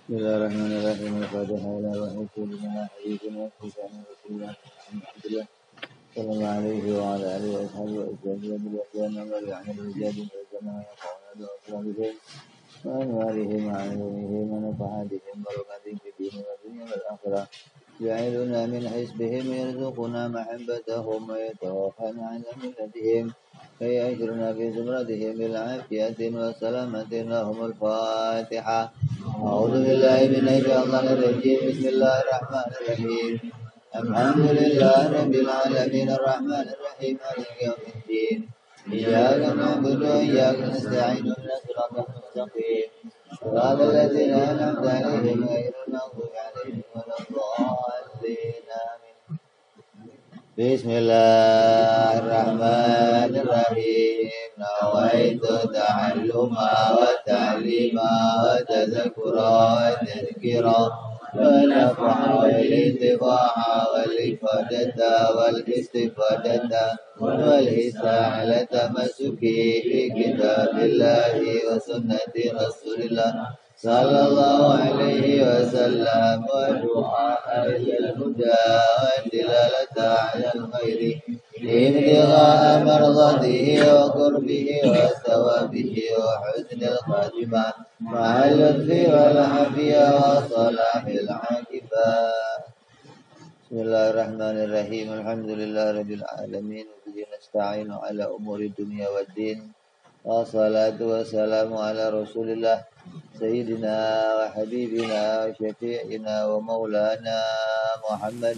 Bismillahirrahmanirrahim. Al-Fatihah ila rasulina habibina sultan rasulullah Alhamdulillah sallallahu alaihi wa ala alihi wa ashabihi wa ajma'in bil ihsan wa bi ahli al-jadi wa jamaa qawla wa sallallahu wa anwarihi wa alihi wa nafa'atihim barakatihim fi din wa dunya wal akhirah ja'iluna min hisbihim yarzuquna mahabbatahum wa yatawaffana ala millatihim فيأجرنا في زمرتهم بالعافية والسلامة لهم الفاتحة أعوذ بالله من الشيطان الرجيم بسم الله الرحمن الرحيم الحمد لله رب العالمين الرحمن الرحيم مالك يوم الدين إياك نعبد وإياك نستعين اهدنا الصراط المستقيم صراط الذين أنعمت عليهم غير المغضوب عليهم ولا الضالين آمين بسم الله الرحمن الرحيم نويت تعلم وتعليم وتذكر وتذكرا ونفع والانتفاع والإفادة والاستفادة والإساءة تمسكي في كتاب الله وسنة رسول الله صلى الله عليه وسلم ودعاء إلى الهدى والدلالة على الخير ابتغاء مرضاته وقربه وثوابه وحسن الخاتمة مع اللطف والعافية وصلاح العاقبة بسم الله الرحمن الرحيم الحمد لله رب العالمين وبه نستعين على أمور الدنيا والدين والصلاة والسلام على رسول الله سيدنا وحبيبنا وشفيعنا ومولانا محمد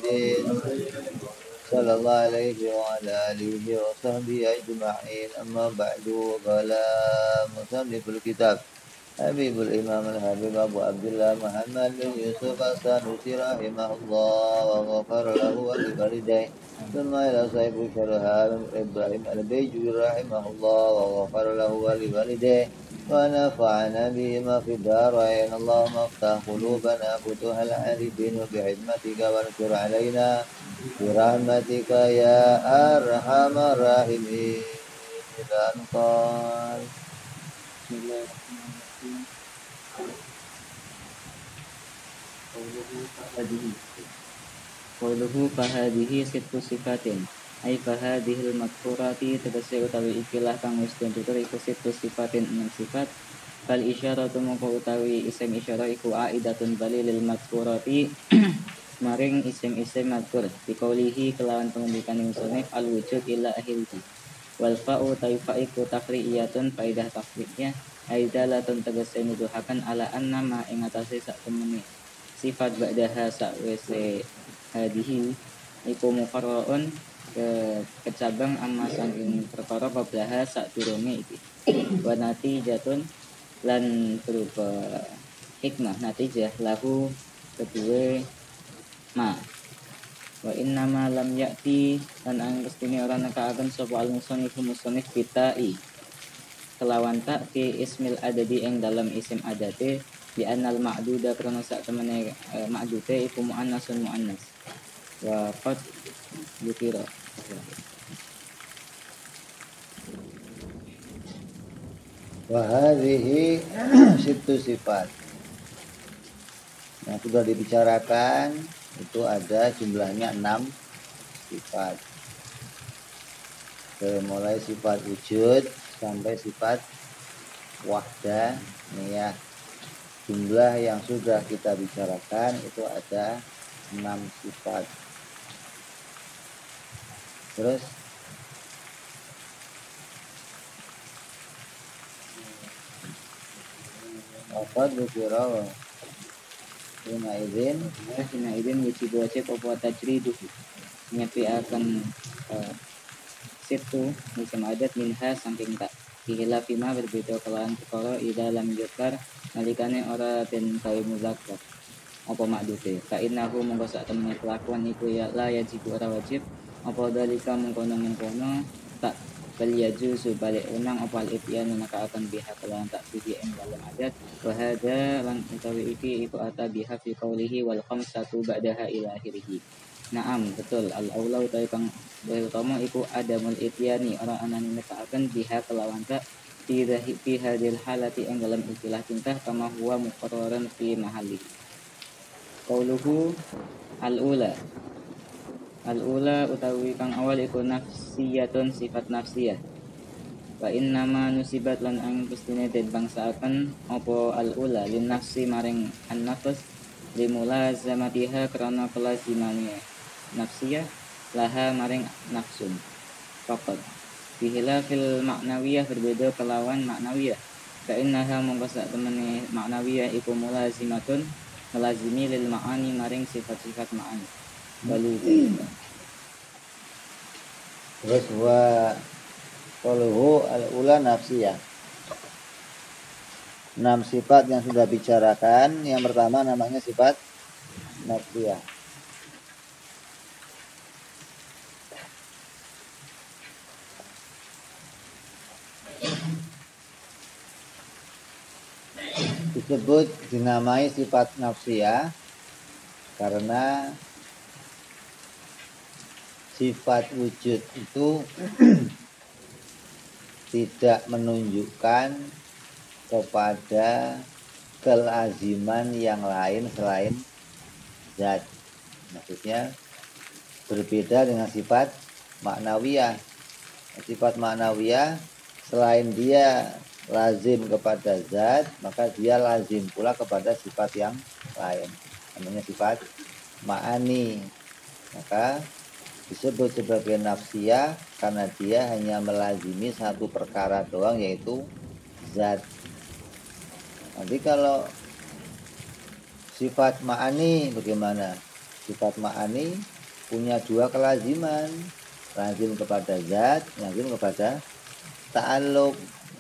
صلى الله عليه وعلى آله وصحبه أجمعين أما بعد قال مصنف الكتاب حبيب الإمام الحبيب أبو عبد الله محمد بن يوسف السنوسي رحمه الله وغفر له ولوالديه ثم إلى صاحب شرها إبراهيم البيجوري رحمه الله وغفر له ولوالديه ونفعنا بهما في الدارين اللهم افتح قلوبنا فتوح العارفين وبحكمتك وانشر علينا برحمتك يا أرحم الراحمين إلى أن قال Qauluhu fahadihi sittu sifatin ay fahadihil madhkurati tegese utawi ikilah kang wis ditutur iku sittu sifatin 6 sifat fal isyaratu mongko utawi isim isyarah iku aidatun bali lil madhkurati maring isim-isim madhkur biqaulihi kelawan pengendikan musannif al wujud ila ahilti wal fa'u taifa iku tafriyatun faidah tafriyah aidalatun tegese nuduhaken ala anna ma ing atase sak temene sifat ba'daha sakwise hadihi iku mufarraun kecabang amma saking perkara qablaha sadurunge iki wa natijatun lan berupa hikmah natijah lahu kedua ma wa innama lam ya'ti lan angkestine ora nekaaken sapa al musannif bitai kelawan tak fi ismil adadi ing dalam isim adate bi annal ma'duda karena sak temene ma'dude iku muannasun muannas wa qad yukira wa hadhihi sittu sifat. Yang sudah dibicarakan itu ada jumlahnya 6 sifat. Mulai sifat wujud sampai sifat wahdaniyah. Jumlah yang sudah kita bicarakan itu ada 6 sifat. Terus apa dikira Hina izin wujud wajib apa tajridu nyepi akan situ isim adat minha saking tak dihila fima berbeda kelawan perkara ida lam yukar nalikane ora den gawe muzakkar apa makdude fa innahu mongko sak temene kelakuan iku ya la yajib ora wajib apa dalika mengkono tak bal yajuzu balik unang apa al-ibyan maka akan biha kelawan tak bidi ing dalam adat wa hada lan utawi iki iku ata biha fi qaulihi wal khamsatu ba'daha ila akhirih. Naam betul al-aula utawi kang utama iku adamul ityani ora anane nekaaken biha kelawan tak fi hadil halati yang dalam istilah cinta kama huwa muqarraran fi mahalli. Qauluhu al-ula utawi kang awal iku nafsiyatun sifat nafsiyah. Wa innama nusibat lan ang pustine den bangsaaken apa al-ula lin nafsi maring an-nafs limulazamatiha karena kelazimane nafsiyah laha maring nafsun faqat bihila fil maknawiyah berbeda kelawan maknawiyah fa innaha mongko sak temene maknawiyah iku mulazimatun melazimi lil ma'ani maring sifat-sifat ma'ani balu Terus wa qaluhu al-ula nafsiyah. 6 sifat yang sudah bicarakan. Yang pertama namanya sifat nafsiyah. Disebut dinamai sifat nafsiyah karena sifat wujud itu tidak menunjukkan kepada kelaziman yang lain selain zat. Maksudnya berbeda dengan sifat maknawiyah. Sifat maknawiyah selain dia lazim kepada zat, maka dia lazim pula kepada sifat yang lain. Namanya sifat ma'ani. Maka disebut sebagai nafsiyah karena dia hanya melazimi satu perkara doang, yaitu zat. Nanti kalau sifat ma'ani bagaimana? Sifat ma'ani punya 2 kelaziman, lazim kepada zat, lazim kepada ta'alluq.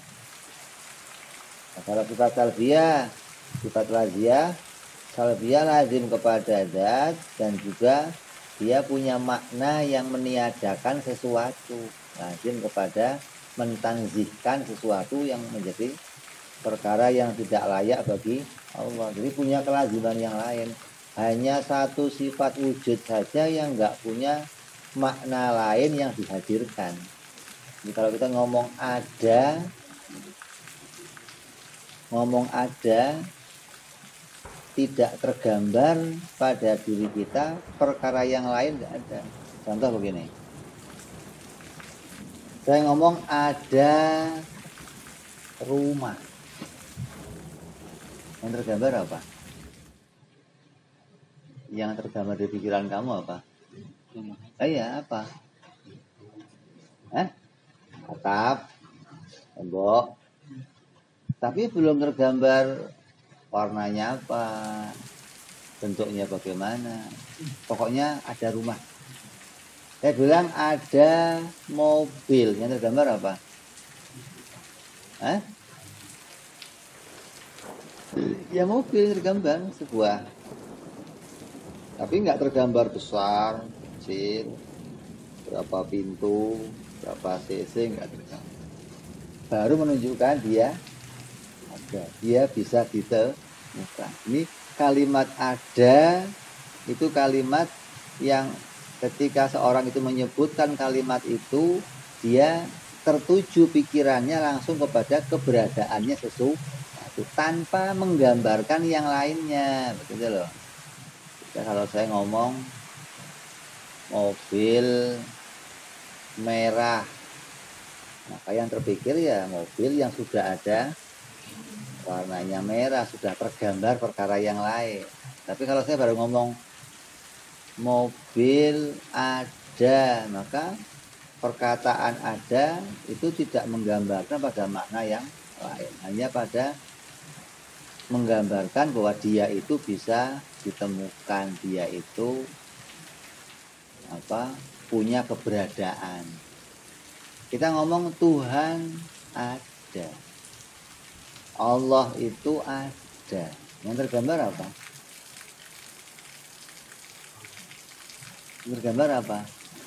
Nah, kalau sifat salbiyah, sifat laziyah, salbiyah lazim kepada zat dan juga dia punya makna yang meniadakan sesuatu, lazim kepada mentanzihkan sesuatu yang menjadi perkara yang tidak layak bagi Allah. Jadi punya kelaziman yang lain. Hanya satu sifat wujud saja yang enggak punya makna lain yang dihadirkan. Jadi kalau kita ngomong ada tidak tergambar pada diri kita perkara yang lain tidak ada. Contoh begini, saya ngomong ada rumah, yang tergambar apa? Yang tergambar di pikiran kamu apa? Iya, apa? Atap, tembok. Tapi belum tergambar warnanya apa, bentuknya bagaimana. Pokoknya ada rumah. Saya bilang ada mobil, yang tergambar apa? Ya mobil tergambar sebuah. Tapi nggak tergambar besar, kecil, berapa pintu, berapa cc, nggak tergambar. Baru menunjukkan dia bisa ditemukan. Ini kalimat ada itu kalimat yang ketika seorang itu menyebutkan kalimat itu, dia tertuju pikirannya langsung kepada keberadaannya sesuatu tanpa menggambarkan yang lainnya. Betul loh. Kalau saya ngomong mobil merah, maka yang terpikir ya mobil yang sudah ada warnanya merah, sudah tergambar perkara yang lain. Tapi kalau saya baru ngomong mobil ada, maka perkataan ada itu tidak menggambarkan pada makna yang lain, hanya pada menggambarkan bahwa dia itu bisa ditemukan, dia itu punya keberadaan. Kita ngomong Tuhan ada, Allah itu ada. Yang tergambar apa? Tergambar apa?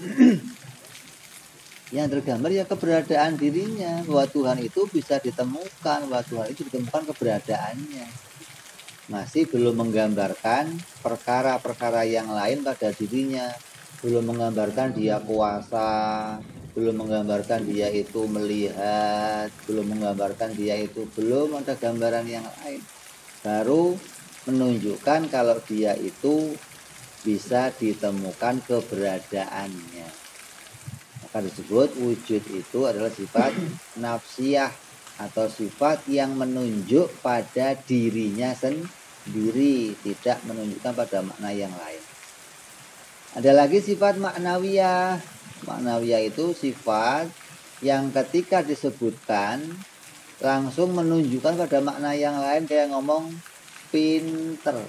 Yang tergambar ya keberadaan dirinya, bahwa Tuhan itu bisa ditemukan, bahwa Tuhan itu ditemukan keberadaannya. Masih belum menggambarkan perkara-perkara yang lain pada dirinya, belum menggambarkan dia kuasa, belum menggambarkan dia itu melihat, belum menggambarkan dia itu, belum ada gambaran yang lain. Baru menunjukkan kalau dia itu bisa ditemukan keberadaannya. Maka disebut wujud itu adalah sifat nafsiyah atau sifat yang menunjuk pada dirinya sendiri, tidak menunjukkan pada makna yang lain. Ada lagi sifat maknawiyah. Maknawiyah itu sifat yang ketika disebutkan langsung menunjukkan pada makna yang lain, kayak ngomong pinter.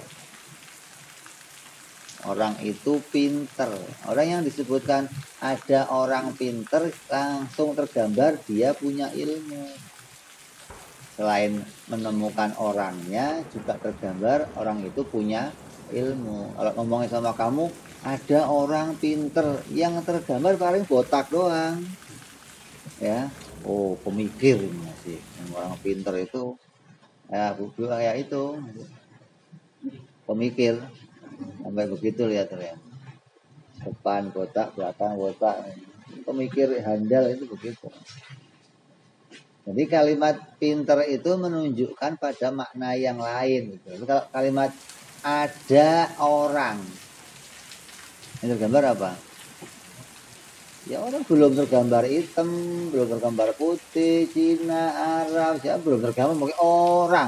Orang itu pinter. Orang yang disebutkan ada orang pinter, langsung tergambar dia punya ilmu. Selain menemukan orangnya, juga tergambar orang itu punya ilmu. Kalau ngomongin sama kamu, ada orang pinter, yang tergambar paling botak doang. Ya, oh pemikir sih. Orang pinter itu ya kayak itu. Pemikir. Sampai begitu lihat ya. Depan botak, belakang botak. Pemikir handal itu begitu. Jadi kalimat pinter itu menunjukkan pada makna yang lain. Gitu. Kalau kalimat ada orang, yang tergambar apa? Ya orang belum tergambar hitam, belum tergambar putih, Cina, Arab, siapa belum tergambar mungkin orang.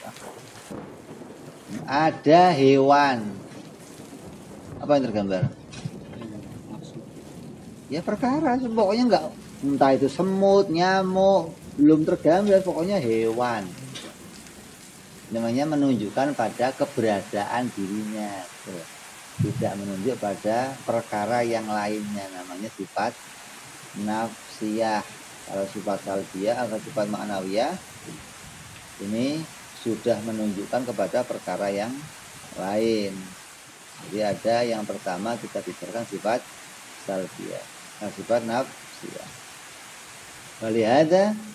Ada hewan, apa yang tergambar? Ya perkara, pokoknya enggak, entah itu semut, nyamuk, belum tergambar, pokoknya hewan. Namanya menunjukkan pada keberadaan dirinya. Tidak menunjuk pada perkara yang lainnya, namanya sifat nafsiyah. Kalau sifat salbiyah atau sifat maknawiyah ini sudah menunjukkan kepada perkara yang lain. Jadi ada yang pertama kita bicarakan sifat salbiyah, sifat nafsiyah. Walihada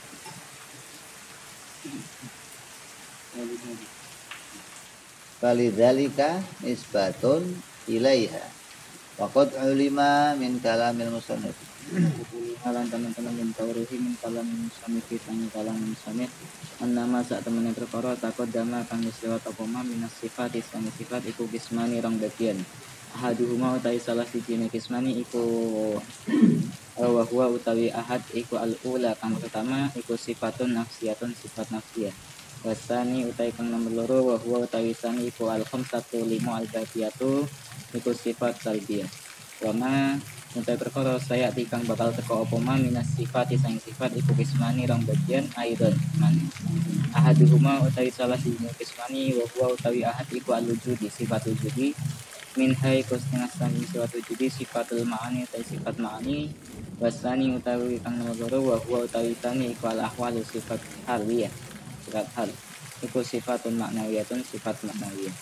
Falidhalika isbatun ilaiha waqad ulima min kalamil musannif. Alam teman-teman yang tauruhi min kalamil musannif tang kalamil musannif annama sak temen perkara takut dama kang wis lewat apa ma minas sifat sang sifat iku kismani rong bagian. Ahaduhuma utawi salah siji kismani iku wa huwa utawi ahad iku al-ula kang pertama iku sifatun nafsiyatun sifat nafsiyah. Wasani utai kang nomor loro wa huwa utawi sani iku al-khamsatu lima al-baqiyatu iku sifat salbiyah. Wa ma utai perkara saya tikang bakal teko apa ma minas sifat sang sifat iku kismani rong bagian aidon man. Ahaduhuma utawi salah siji kismani wa huwa utawi ahad iku al-wujudi sifat wujudi min hai kustina sami sifat wujudi sifatul ma'ani utai sifat ma'ani. Wasani utawi kang nomor loro wa huwa utawi tani iku al-ahwalu sifat haliyah sifat hal itu sifatun maknawiyatun sifat maknawiyah.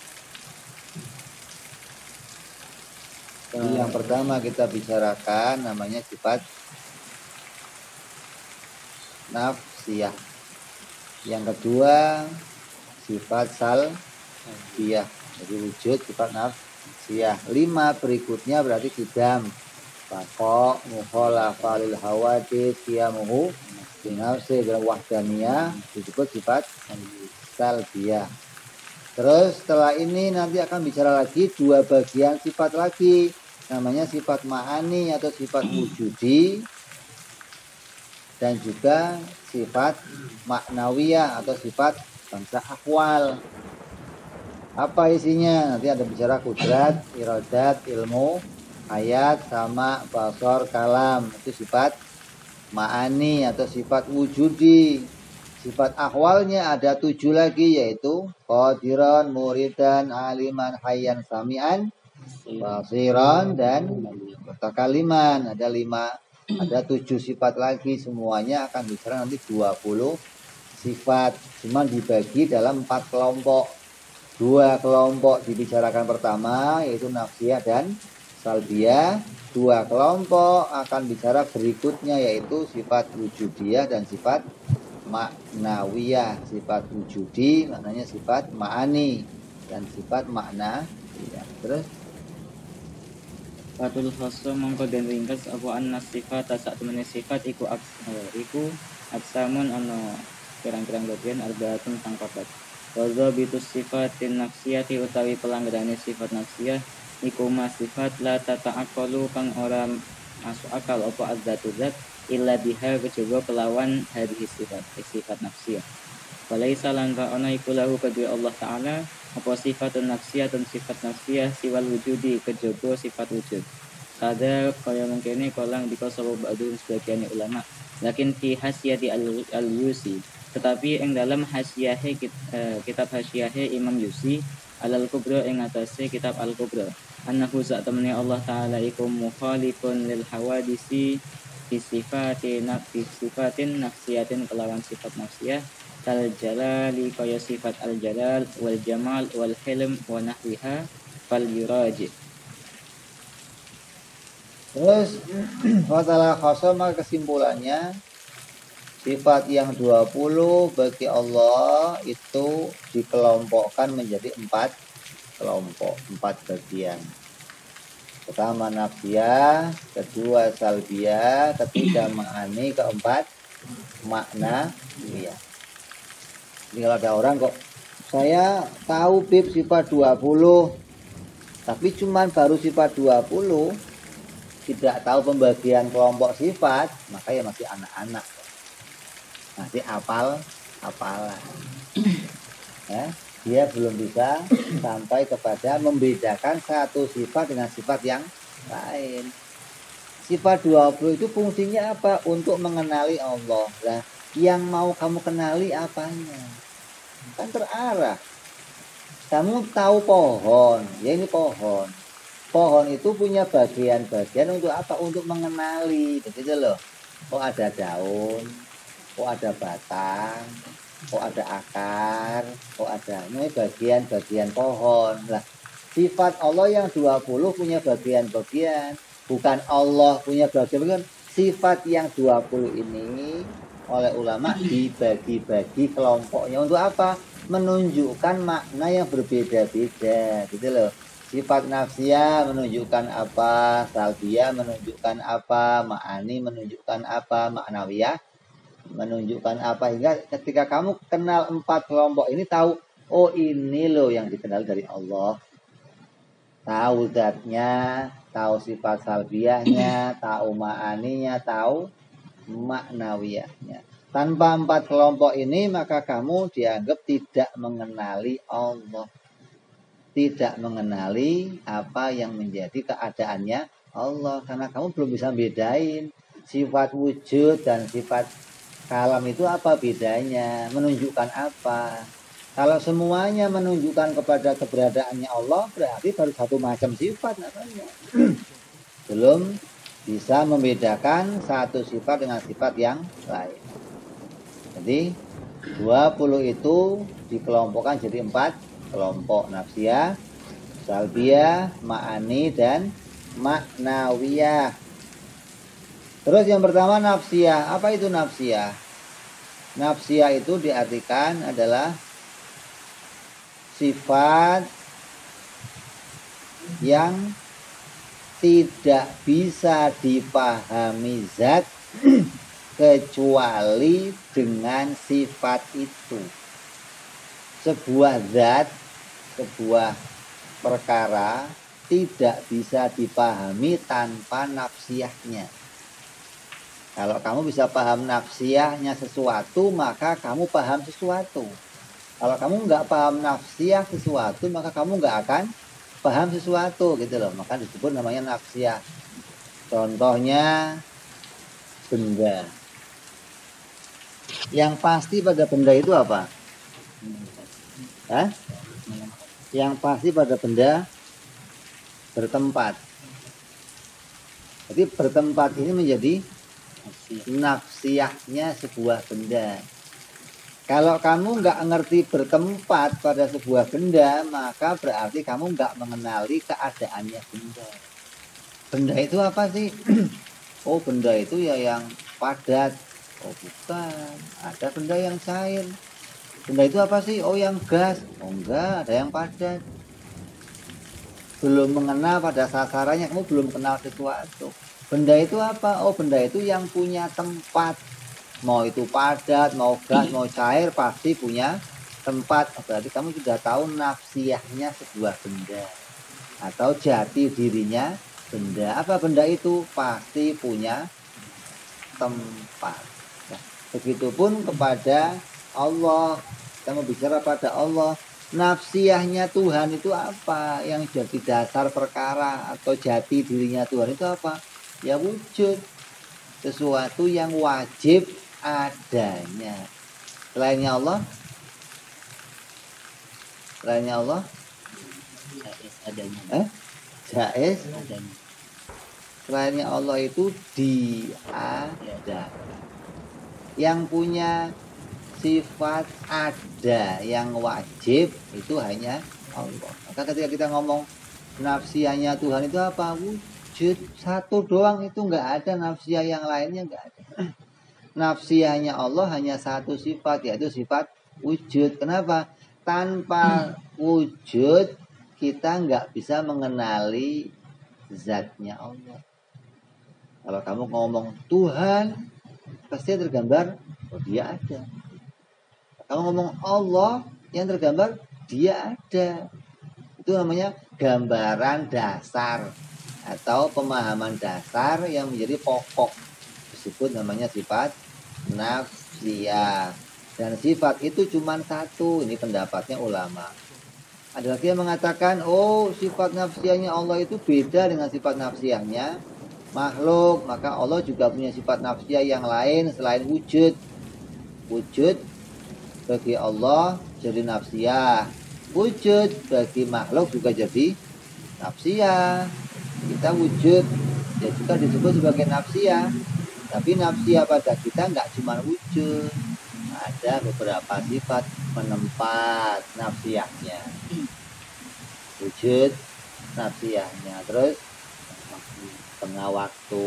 Jadi yang pertama kita bicarakan namanya sifat nafsiyah. Yang kedua sifat salbiyah. Jadi wujud sifat nafsiyah. 5 berikutnya berarti kidam, bako, mukhalafa lil hawadits, qiyamuhu binafsi dan wahdaniyah disebut sifat salbiyah. Terus setelah ini nanti akan bicara lagi 2 bagian sifat lagi, namanya sifat ma'ani atau sifat wujudi dan juga sifat maknawiyah atau sifat bangsa akwal. Apa isinya? Nanti ada bicara kudrat, iradat, ilmu, ayat, sama, basar, kalam. Itu sifat ma'ani atau sifat wujudi. Sifat akhwalnya ada 7 lagi, yaitu qadiran, muridan, aliman, hayyan, sami'an, basiran, dan mutakaliman. Ada 7 sifat lagi. Semuanya akan bicara nanti 20 sifat. Cuma dibagi dalam 4 kelompok. 2 kelompok dibicarakan pertama, yaitu nafsiyah dan salbiyah. 2 kelompok akan bicara berikutnya, yaitu sifat wujudiyah dan sifat maknawiyah. Sifat wujudi maknanya sifat ma'ani dan sifat makna. Terus Fatul khoso mongko den ringkes apa anna sifat sak temene sifat iku aksamun ana pirang-pirang bagian arbaatun kang papat. Wa bitus sifatin nafsiyati utawi pelanggarane sifat nafsiyah iku sifat la tata'aqalu kang ora masuk akal apa adzatu zat illa biha kejaba kelawan hadhihi sifat nafsiyah. Walaisa langka ana iku lahu kedue Allah taala apa sifatun nafsiyah dan sifat nafsiyah siwal wujudi kejaba sifat wujud. Kada kaya mungkin kolang bika sabab ba'dun sebagian ulama. Lakin fi hasiyati al-Yusi, tetapi ing dalam hasyiahe kitab hasyiahe Imam Yusi alal kubra ing atase kitab al-kubra. Annahu sak temene Allah taala iku mukhalifun lil hawadisi fi sifatin nafsiyatin kelawan sifat nafsiyah kal jalali kaya sifat al jalal wal jamal wal hilm wa nahwiha fal yuraji. Terus masalah khasama kesimpulannya sifat yang 20 bagi Allah itu dikelompokkan menjadi 4 kelompok, 4 bagian. Pertama nafsiyah, kedua salbiyah, ketiga ma'ani, keempat maknawiyah. Ini kalau ada orang kok saya tahu bib sifat 20 tapi cuman baru sifat 20, tidak tahu pembagian kelompok sifat, maka ya masih anak-anak, masih apalan ya, dia belum bisa sampai kepada membedakan satu sifat dengan sifat yang lain. Sifat 20 itu fungsinya apa? Untuk mengenali Allah. Nah, yang mau kamu kenali apanya? Kan terarah. Kamu tahu pohon, ya ini pohon. Pohon itu punya bagian-bagian untuk apa? Untuk mengenali, begitu loh. Oh ada daun, oh ada batang, oh ada akar, oh ada ini bagian-bagian pohon. Lah, sifat Allah yang 20 punya bagian-bagian. Bukan Allah punya bagian-bagian. Sifat yang 20 ini oleh ulama dibagi-bagi kelompoknya untuk apa? Menunjukkan makna yang berbeda-beda, gitu loh. Sifat nafsiyah menunjukkan apa, salbiyah menunjukkan apa, ma'ani menunjukkan apa, maknawiyah menunjukkan apa, hingga ketika kamu kenal 4 kelompok ini tahu, oh ini loh yang dikenal dari Allah. Tahu zatnya, tahu sifat salbiyahnya, tahu ma'aninya, tahu maknawiyahnya. Tanpa 4 kelompok ini maka kamu dianggap tidak mengenali Allah, tidak mengenali apa yang menjadi keadaannya Allah, karena kamu belum bisa bedain sifat wujud dan sifat kalam itu apa bedanya, menunjukkan apa. Kalau semuanya menunjukkan kepada keberadaannya Allah, berarti baru satu macam sifat namanya. Belum bisa membedakan satu sifat dengan sifat yang lain. Jadi 20 itu dikelompokkan jadi 4 kelompok, nafsiyah, salbiyah, ma'ani, dan maknawiyah. Terus yang pertama nafsiyah. Apa itu nafsiyah? Nafsiyah itu diartikan adalah sifat yang tidak bisa dipahami zat kecuali dengan sifat itu. Sebuah zat, sebuah perkara tidak bisa dipahami tanpa nafsiyahnya. Kalau kamu bisa paham nafsiyahnya sesuatu, maka kamu paham sesuatu. Kalau kamu nggak paham nafsiyah sesuatu, maka kamu nggak akan paham sesuatu, gitu loh. Maka disebut namanya nafsiyah. Contohnya benda. Yang pasti pada benda itu apa? Hah? Yang pasti pada benda bertempat. Jadi bertempat ini menjadi nafsiyahnya sebuah benda. Kalau kamu nggak ngerti bertempat pada sebuah benda, maka berarti kamu nggak mengenali keadaannya benda. Benda itu apa sih? Oh, benda itu ya yang padat. Oh, bukan. Ada benda yang cair. Benda itu apa sih? Oh, yang gas. Oh, enggak, ada yang padat. belum mengenal pada sasarannya, kamu belum kenal sesuatu. Benda itu apa? Oh, benda itu yang punya tempat. Mau itu padat, mau gas, mau cair, pasti punya tempat. Berarti kamu sudah tahu nafsiyahnya sebuah benda. Atau jati dirinya benda. Apa benda itu? Pasti punya tempat. Nah, begitupun kepada Allah. Kita mau bicara pada Allah. Nafsiyahnya Tuhan itu apa? Yang jadi dasar perkara atau jati dirinya Tuhan itu apa? Ya wujud. Sesuatu yang wajib adanya. Selainnya Allah? Selainnya Allah? Jais adanya. Jais? Adanya. Selainnya Allah itu diada. Yang punya sifat ada yang wajib itu hanya Allah. Maka ketika kita ngomong nafsiyahnya Tuhan itu apa? Wujud satu doang, itu nggak ada nafsiyah yang lainnya, nggak ada. Nafsiyahnya Allah hanya satu sifat, yaitu sifat wujud. Kenapa? Tanpa wujud kita nggak bisa mengenali zatnya Allah. Kalau kamu ngomong Tuhan, pasti tergambar oh dia ada. Kalau ngomong Allah, yang tergambar dia ada. Itu namanya gambaran dasar atau pemahaman dasar yang menjadi pokok. Disebut namanya sifat nafsiyah. Dan sifat itu cuma satu. Ini pendapatnya ulama. Ada lagi yang mengatakan, oh sifat nafsiyahnya Allah itu beda dengan sifat nafsiyahnya makhluk. Maka Allah juga punya sifat nafsiyah yang lain selain wujud. Wujud bagi Allah jadi nafsiyah, wujud bagi makhluk juga jadi nafsiyah. Kita wujud ya juga disebut sebagai nafsiyah, tapi nafsiyah pada kita nggak cuma wujud, ada beberapa sifat penempat nafsiyahnya. Wujud nafsiyahnya, terus tengah waktu,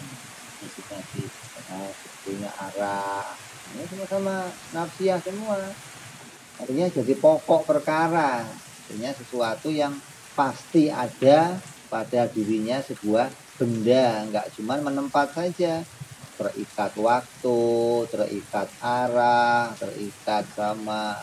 punya arah. Ini sama-sama nafsiyah semua. Artinya jadi pokok perkara. Artinya sesuatu yang pasti ada pada dirinya sebuah benda. Enggak cuma menempat saja. Terikat waktu, terikat arah, terikat sama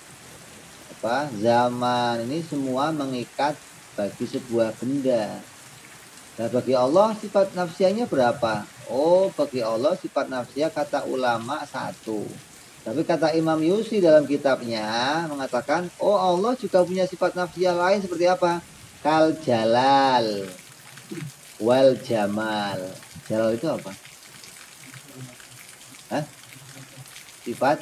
zaman. Ini semua mengikat bagi sebuah benda. Nah, bagi Allah sifat nafsiyahnya berapa? Oh, bagi Allah sifat nafsiyah kata ulama satu. Tapi kata Imam Yusi dalam kitabnya mengatakan, oh Allah juga punya sifat nafsiyah lain seperti apa? Kal jalal wal jamal. Jalal itu apa? Sifat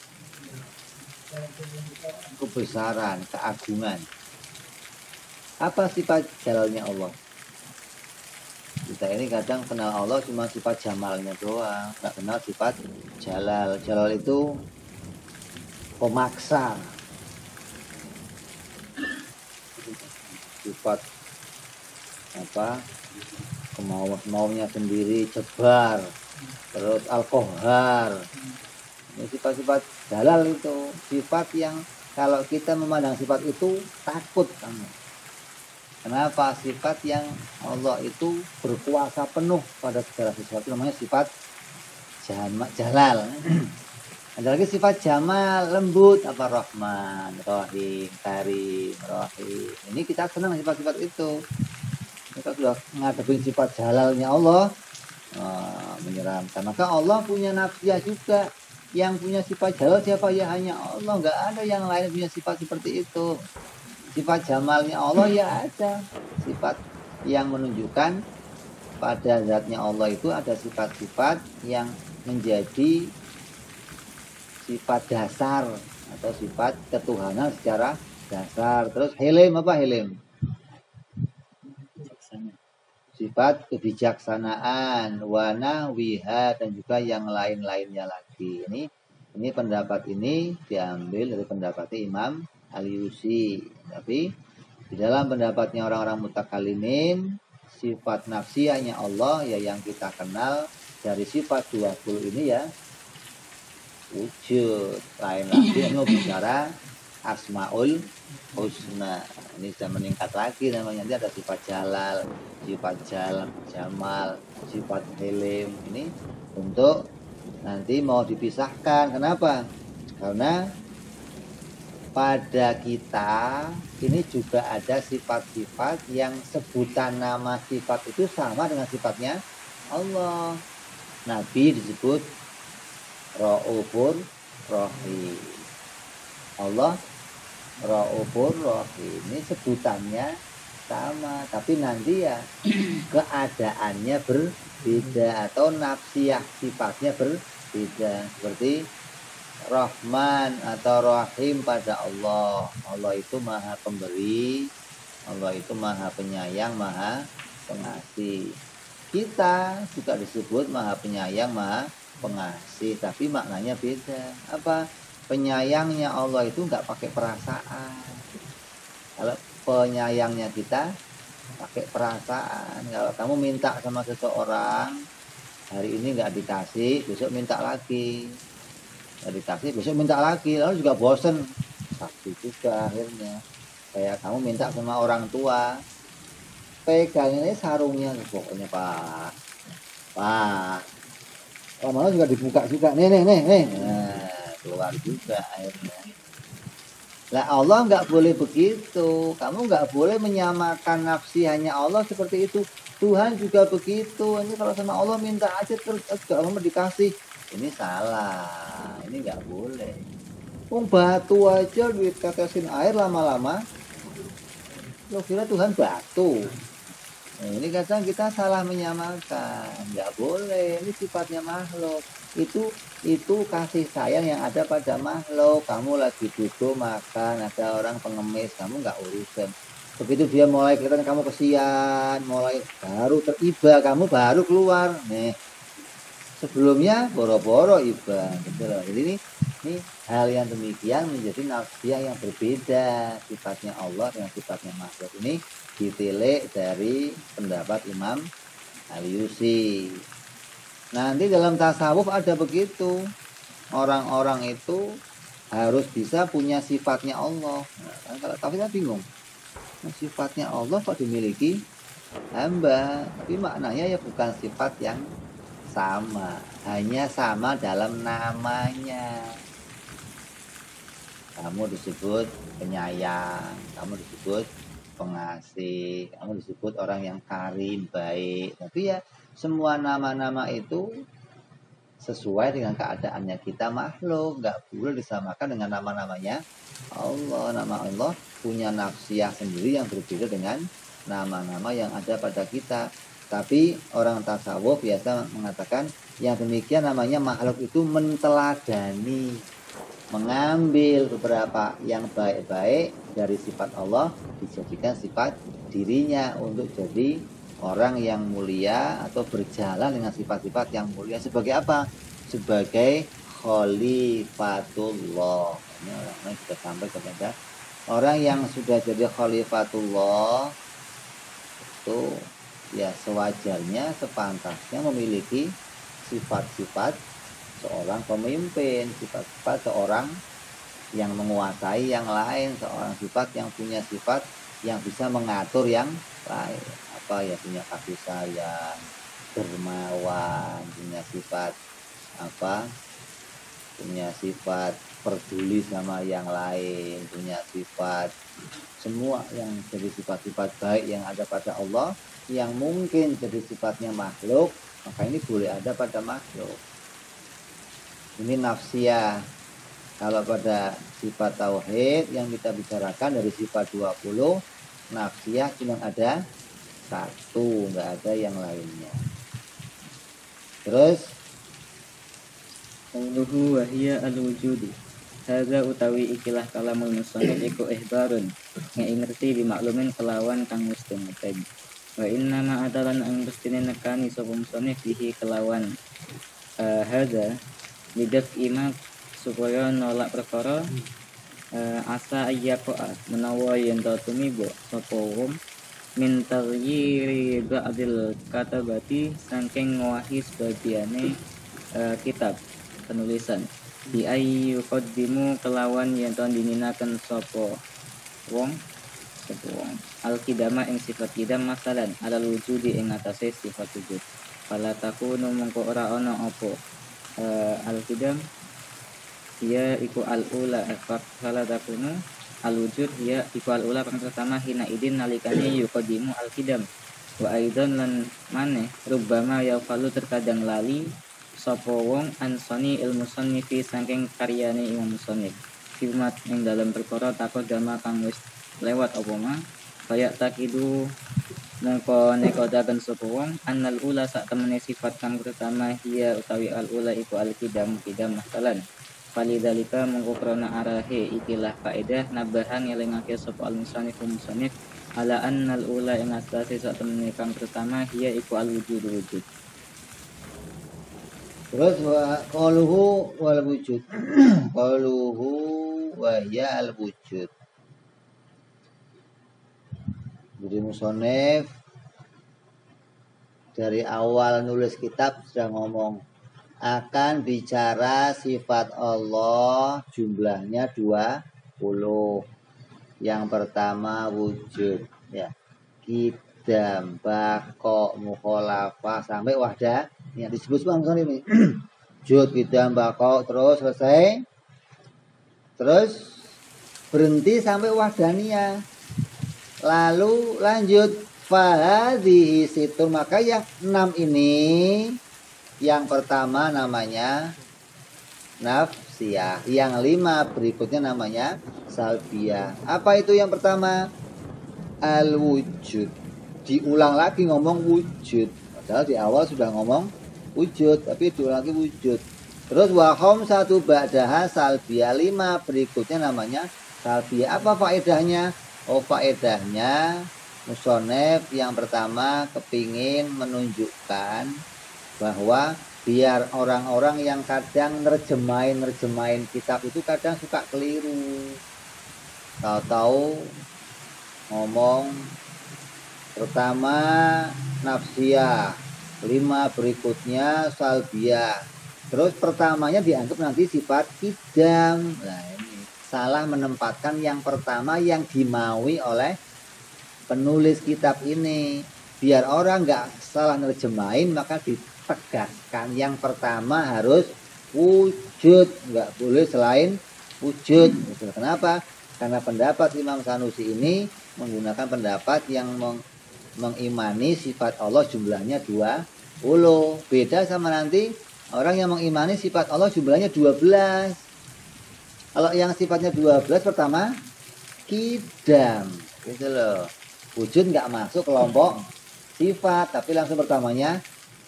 kebesaran, keagungan. Apa sifat jalalnya Allah? Kita ini kadang kenal Allah cuma sifat jamalnya doang, nggak kenal sifat jalal. Jalal itu pemaksa, sifat kemauannya sendiri, jebar, terus al-qahhar. Ini sifat-sifat jalal itu, sifat yang kalau kita memandang sifat itu takut kamu. Kenapa? Sifat yang Allah itu berkuasa penuh pada segala sesuatu, namanya sifat jalal. Ada lagi sifat jamal, lembut, apa Rahman, Rahim, Karim, Rahim. Ini kita senang sifat-sifat itu. Kita sudah menghadapi sifat jalalnya Allah, menyeramkan. Maka Allah punya nafsiyah juga. Yang punya sifat jalal siapa? Ya hanya Allah. Nggak ada yang lain punya sifat seperti itu. Sifat jamalnya Allah ya ada. Sifat yang menunjukkan pada zatnya Allah itu ada sifat-sifat yang menjadi sifat dasar atau sifat ketuhanan secara dasar. Terus hilim apa hilim? Sifat kebijaksanaan, wana, wiha, dan juga yang lain-lainnya lagi. Ini pendapat ini diambil dari pendapat Imam Al-Yusi. Tapi di dalam pendapatnya orang-orang mutakalimin, sifat nafsiyahnya Allah ya yang kita kenal dari sifat 20 ini ya wujud. Lain lagi ini mau bicara asmaul husna. Ini sudah meningkat lagi namanya. Nanti ada sifat jalal, sifat jamal, sifat hilim. Ini untuk nanti mau dipisahkan. Kenapa? Karena pada kita ini juga ada sifat-sifat yang sebutan nama sifat itu sama dengan sifatnya Allah. Nabi disebut Ra'ufur Rahim. Allah Ra'ufur Rahim. Ini sebutannya sama, tapi nanti ya keadaannya berbeda atau nafsiyah sifatnya berbeda. Seperti Rahman atau Rahim pada Allah. Allah itu maha pemberi, Allah itu maha penyayang, maha pengasih. Kita juga disebut maha penyayang, maha pengasih, tapi maknanya beda. Apa? Penyayangnya Allah itu nggak pakai perasaan. Kalau penyayangnya kita pakai perasaan. Kalau kamu minta sama seseorang, hari ini nggak dikasih, besok minta lagi. Nggak dikasih, besok minta lagi, lalu juga bosen. Sakit juga akhirnya. Kayak kamu minta sama orang tua, pegang ini sarungnya, pokoknya Pak. Lama-lama juga dibuka juga, nih. Nah, keluar juga akhirnya. Lah Allah nggak boleh begitu. Kamu nggak boleh menyamakan nafsi hanya Allah seperti itu. Tuhan juga begitu. Ini kalau sama Allah minta aja terus gak mau dikasih. Ini salah. Ini nggak boleh. Batu aja ditetesin air lama-lama. Lo kira Tuhan batu. Nah, ini kadang kita salah menyamakan. Nggak boleh. Ini sifatnya makhluk. Itu kasih sayang yang ada pada makhluk. Kamu lagi duduk makan, ada orang pengemis, kamu nggak urusan. Begitu dia mulai kelihatan kamu kesian, mulai baru teriba, kamu baru keluar. Nih, sebelumnya boro-boro iba. Gitu loh. Jadi ini hal yang demikian menjadi nafsiyah yang berbeda. Sifatnya Allah dengan sifatnya makhluk. Ini ditilik dari pendapat Imam Al-Yusi. Nanti dalam tasawuf ada begitu. Orang-orang itu harus bisa punya sifatnya Allah. Nah, kalau tafsirnya bingung. Nah, sifatnya Allah kok dimiliki hamba. Tapi maknanya ya bukan sifat yang sama. Hanya sama dalam namanya. Kamu disebut penyayang. Kamu disebut pengasih. Kamu disebut orang yang karim, baik. Tapi ya semua nama-nama itu sesuai dengan keadaannya kita makhluk. Nggak boleh disamakan dengan nama-namanya Allah. Nama Allah punya nafsiyah sendiri yang berbeda dengan nama-nama yang ada pada kita. Tapi orang tasawuf biasa mengatakan yang demikian namanya makhluk itu menteladani, mengambil beberapa yang baik-baik dari sifat Allah dijadikan sifat dirinya untuk jadi orang yang mulia atau berjalan dengan sifat-sifat yang mulia. Sebagai apa? Sebagai khalifatullah. Ini orang sudah sampai kepada orang yang sudah jadi khalifatullah itu ya sewajarnya, sepantasnya memiliki sifat-sifat seorang pemimpin, sifat-sifat seorang yang menguasai yang lain, seorang sifat yang punya sifat yang bisa mengatur yang lain. Apa ya, punya kasih sayang, dermawan, punya sifat apa? Punya sifat peduli sama yang lain, punya sifat semua yang jadi sifat-sifat baik yang ada pada Allah yang mungkin jadi sifatnya makhluk, maka ini boleh ada pada makhluk. Ini nafsiyah. Kalau pada sifat tauhid yang kita bicarakan dari sifat 20, nafsiyah cuma ada satu, nggak ada yang lainnya. Terus Qauluhu wa hiya al-wujudu. Hadza utawi ikilah kalamul musannif iku ihbarun ngerti bimaklumin kelawan kang mesti ngeteg. Wa inna ma adalan ang mestine nekani sapa musannif bihi kelawan hadza lidak imak supaya nolak perkara asa ayyaqa menawa yen to tumibo sapa wong min taghyiri ba'dil katabati saking ngowahi sebagiane kitab penulisan Bi ayyu qaddimu kelawan yen to dininaken sapa wong al kidama ing sifat kidam masalan alal wujudi ing atase sifat wujud. Fala takunu mongko ora ana apa al kidam ya iku al ula fala takunu al wujud ya iku al ula kang pertama hina idin nalikane yuqaddimu al kidam. Wa aidan lan maneh rubbama ya falu terkadang lali sapa wong ansoni ilmu sonnifi saking karyane Imam Musannif fimat ing dalam perkara takodama kang wis lewat apa mah kaya takidu mongko nekodaken sapa wong annal ula sak temene sifat kang pertama hiya utawi al ula iku al kidam masalan falidalika mongko krana arahe ikilah faedah nabahan ngelingake sapa al musannif ala annal ula ing asase sak temene kang pertama hiya iku al wujud. Terus qaluhu wal wujud. Qaluhu wa ya al wujud. Jadi musonef dari awal nulis kitab sudah ngomong akan bicara sifat Allah jumlahnya 20. Yang pertama wujud ya. Kidam, bako, mukhalafah sampai wahdah. Yang disebut semua ini. Wujud, kidam, bako terus selesai. Terus berhenti sampai wahdaniyah. Lalu lanjut fahadhihi situ, maka yang 6 ini yang pertama namanya nafsiyah, yang 5 berikutnya namanya salbiyah. Apa itu yang pertama? Al wujud. Diulang lagi ngomong wujud. Padahal di awal sudah ngomong wujud, tapi diulang lagi wujud. Terus wahom satu ba'daha salbiyah, 5 berikutnya namanya salbiyah. Apa faedahnya? Oh, faedahnya musonef yang pertama kepingin menunjukkan bahwa biar orang-orang yang kadang nerjemahin kitab itu kadang suka keliru. Tahu-tahu ngomong pertama nafsiyah, 5 berikutnya salbiyah. Terus pertamanya dianggap nanti sifat kidam. Nah, ini salah menempatkan yang pertama yang dimaui oleh penulis kitab ini. Biar orang nggak salah nerjemahin, maka ditegaskan yang pertama harus wujud, nggak boleh selain wujud. Kenapa? Karena pendapat Imam Sanusi ini menggunakan pendapat yang mengimani sifat Allah jumlahnya 20. Beda sama nanti orang yang mengimani sifat Allah jumlahnya 12. Kalau yang sifatnya 12 pertama kidam, gitu loh. Wujud nggak masuk kelompok sifat, tapi langsung pertamanya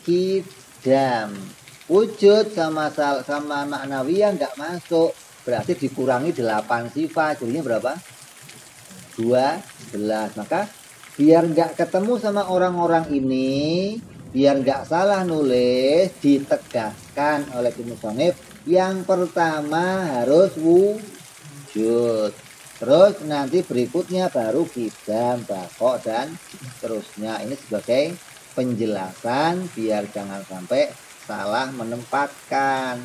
kidam. Wujud sama ma'nawiyah nggak masuk, berarti dikurangi 8 sifat, jadinya berapa? 12. Maka biar nggak ketemu sama orang-orang ini, biar nggak salah nulis, ditegaskan oleh musonif yang pertama harus wujud. Terus nanti berikutnya baru kidam, bako dan terusnya. Ini sebagai penjelasan biar jangan sampai salah menempatkan.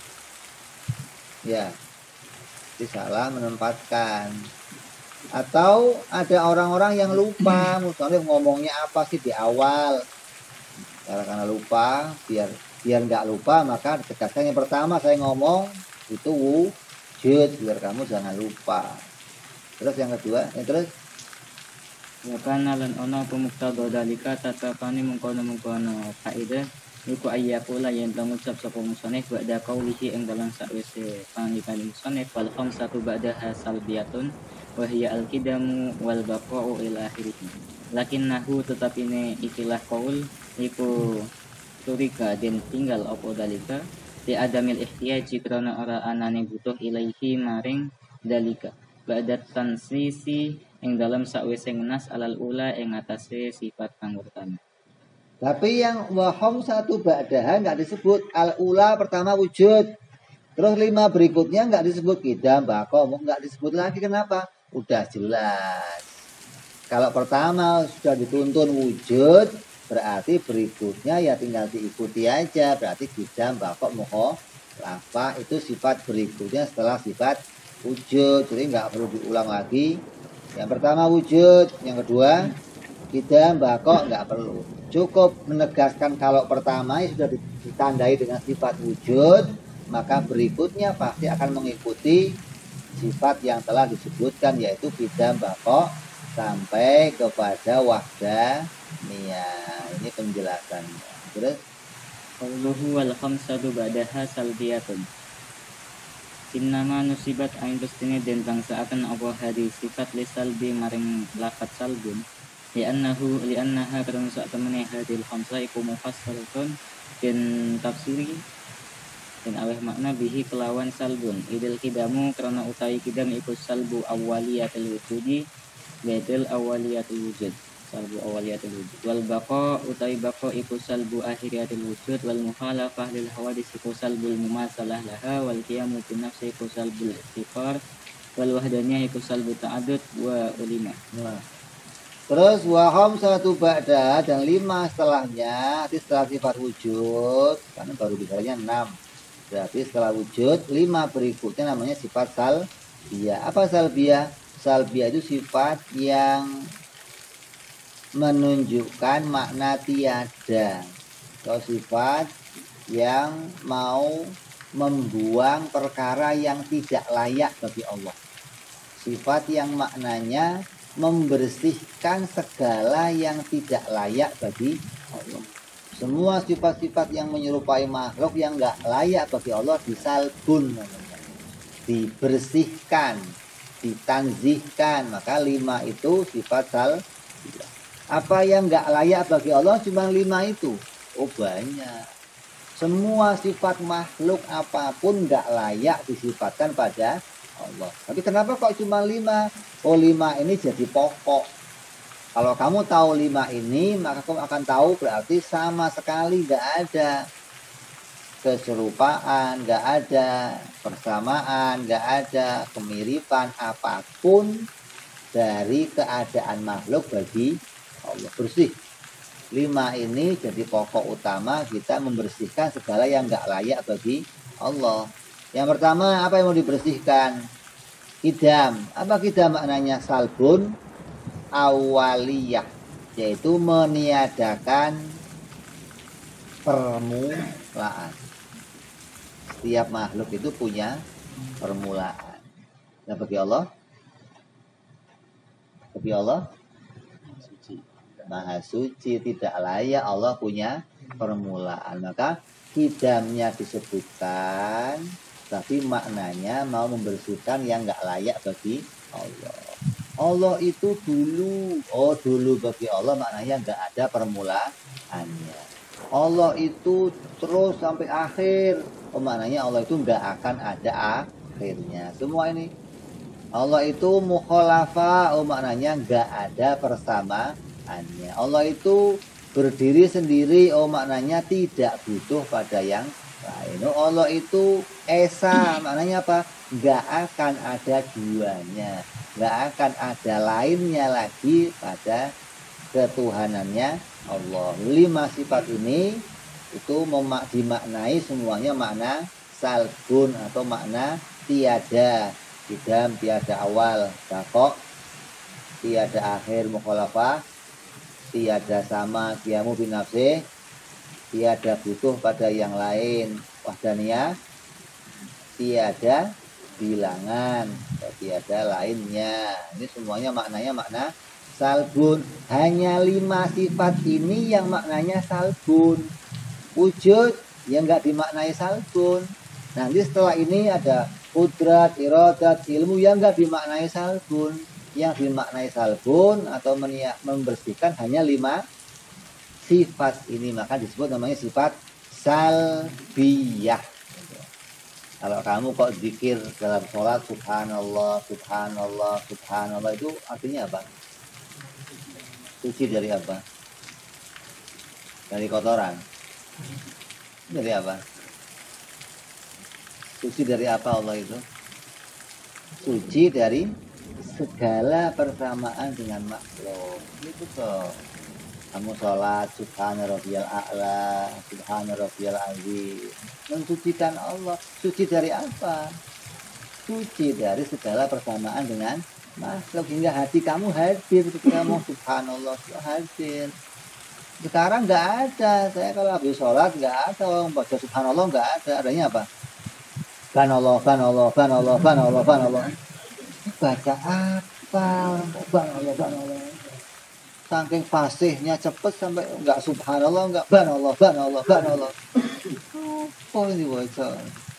Ya, salah menempatkan. Atau ada orang-orang yang lupa, musonif ngomongnya apa sih di awal. Karena lupa, biar nggak lupa maka ditegaskan yang pertama saya ngomong itu wujud, biar kamu jangan lupa. Terus yang kedua, terus wa kana lan ana pemuktada dalika tatapane mengkono kaidah iku ayyakula yen ngucap sapa musannif ba'da qaulihi ing dalam sakwise pangitan musannif wal khamsatu ba'daha salbiyatun wa hiya al kidamu wal baqa'u ila akhirih. Lakinnahu tetapine ikilah qaul iku turika den tinggal apa dalika di adamil ihtiyaji krana ora anane butuh ilaihi maring dalika ba'da tansisi ing dalam sakwise ngenas alal ula ing atase sifat kang pertama. Tapi yang wahom satu ba'daha nggak disebut. Al ula pertama wujud, terus 5 berikutnya nggak disebut kidam, bako, nggak disebut lagi. Kenapa? Udah jelas. Kalau pertama sudah dituntun wujud, berarti berikutnya ya tinggal diikuti aja. Berarti kidam, bako, Lafa itu sifat berikutnya setelah sifat wujud, jadi nggak perlu diulang lagi. Yang pertama wujud, yang kedua kidam, bako nggak perlu. Cukup menegaskan kalau pertama sudah ditandai dengan sifat wujud, maka berikutnya pasti akan mengikuti sifat yang telah disebutkan, yaitu kidam, bako sampai kepada wahdaniyah. Ini penjelasannya. Terus Qauluhu wal khamsatu ba'daha salbiyatun. Innama nusibat ain pustine den bangsaaken apa hadis sifat li salbi maring lafat salbun. Li'annaha karena sak temene hadil khamsah iku mufassalatun den tafsiri dan aweh makna bihi kelawan salbun. Idil kidamu karena utawi kidam iku salbu awwaliyatul wujudi bedel awwaliyatul wujud. Salbu awwaliyatul wujud. Wal baqa utawi baqa iku salbu akhiriyatul wujud wal mukhalafah lil hawadis iku salbul mumasalah laha wal qiyamu bin nafsi iku salbul istiqrar wal wahdaniyah iku salbu ta'addud wa ulima. Terus waham satu ba'da dan 5 setelahnya, nanti setelah sifat wujud, karena baru bicaranya 6. Berarti setelah wujud 5 berikutnya namanya sifat salbiyah. Apa salbiyah? Salbiyah itu sifat yang menunjukkan makna tiada, atau sifat yang mau membuang perkara yang tidak layak bagi Allah. Sifat yang maknanya membersihkan segala yang tidak layak bagi Allah. Semua sifat-sifat yang menyerupai makhluk yang nggak layak bagi Allah disalbun, dibersihkan, ditanzihkan. Maka 5 itu sifat salbiyah. Apa yang nggak layak bagi Allah cuma 5 itu? Oh banyak. Semua sifat makhluk apapun nggak layak disifatkan pada Allah. Tapi kenapa kok cuma 5? Oh 5 ini jadi pokok. Kalau kamu tahu 5 ini, maka kamu akan tahu berarti sama sekali nggak ada keserupaan, nggak ada persamaan, nggak ada kemiripan apapun dari keadaan makhluk bagi Allah. Bersih. 5 ini jadi pokok utama kita membersihkan segala yang nggak layak bagi Allah. Yang pertama apa yang mau dibersihkan? Kidam. Apa kidam maknanya? Salbun awaliyah, yaitu meniadakan permulaan. Setiap makhluk itu punya permulaan. Nah bagi Allah Maha suci, tidak layak Allah punya permulaan. Maka kidamnya disebutkan, tapi maknanya mau membersihkan yang nggak layak bagi Allah. Allah itu dulu, dulu bagi Allah maknanya nggak ada permulaannya. Allah itu terus sampai akhir, maknanya Allah itu nggak akan ada akhirnya. Semua ini Allah itu mukhalafa, maknanya nggak ada persamaannya. Allah itu berdiri sendiri, maknanya tidak butuh pada yang lain. Allah itu esa, maknanya apa? Nggak akan ada duanya, nggak akan ada lainnya lagi pada ketuhanannya Allah. 5 sifat ini itu dimaknai semuanya makna salbun atau makna tiada. Kidam tiada awal, bakok tiada akhir, mukhalafah tiada sama, qiyamu binafsih tiada butuh pada yang lain, wahdaniyah tiada bilangan, tiada lainnya. Ini semuanya maknanya makna salbun. Hanya 5 sifat ini yang maknanya salbun. Wujud yang enggak dimaknai salbun. Nanti setelah ini ada qudrat, iradat, ilmu yang enggak dimaknai salbun. Yang dimaknai salbun atau membersihkan hanya 5 sifat ini, maka disebut namanya sifat salbiyah. Kalau kamu kok zikir dalam sholat subhanallah, subhanallah, subhanallah, itu artinya apa? Suci dari apa? Dari kotoran? Dari apa? Suci dari apa Allah itu? Suci dari segala persamaan dengan makhluk. Itu kok. Kamu sholat subhana rabbiyal a'la, subhana rabbiyal azim. Mensucikan Allah. Suci dari apa? Suci dari segala persamaan dengan makhluk, hingga hati kamu hadir ketika mau subhanallah hadir. Sekarang nggak ada. Saya kalau habis sholat nggak ada orang baca subhanallah, nggak ada. Adanya apa? Banallah, banallah, banallah, banallah, banallah. Baca apa? Banallah, banallah. Saking fasihnya cepet sampai nggak subhanallah, nggak banallah, banallah, banallah. Oh ini baca.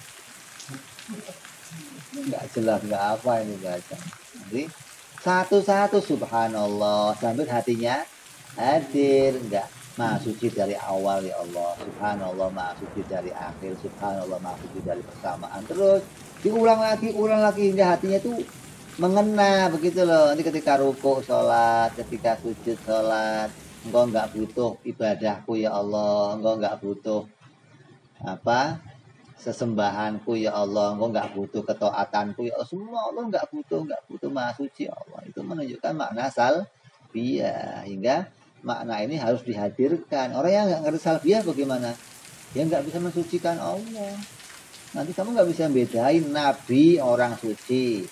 Nggak jelas, nggak apa ini baca. Jadi satu-satu subhanallah sampai hatinya hadir, enggak maha suci dari awal ya Allah, subhanallah maha suci dari akhir, subhanallah maha suci dari persamaan, terus diulang lagi hingga hatinya itu mengena begitu loh. Nanti ketika ruku sholat, ketika sujud sholat, engkau enggak butuh ibadahku ya Allah, engkau enggak butuh apa sesembahanku ya Allah, engkau enggak butuh ketaatanku ya Allah, semua Allah enggak butuh maha suci Allah. Itu menunjukkan makna salbiyah, hingga makna ini harus dihadirkan. Orang yang nggak ngerti salbiyah bagaimana? Ya nggak bisa mensucikan Allah. Nanti kamu nggak bisa bedain nabi orang suci,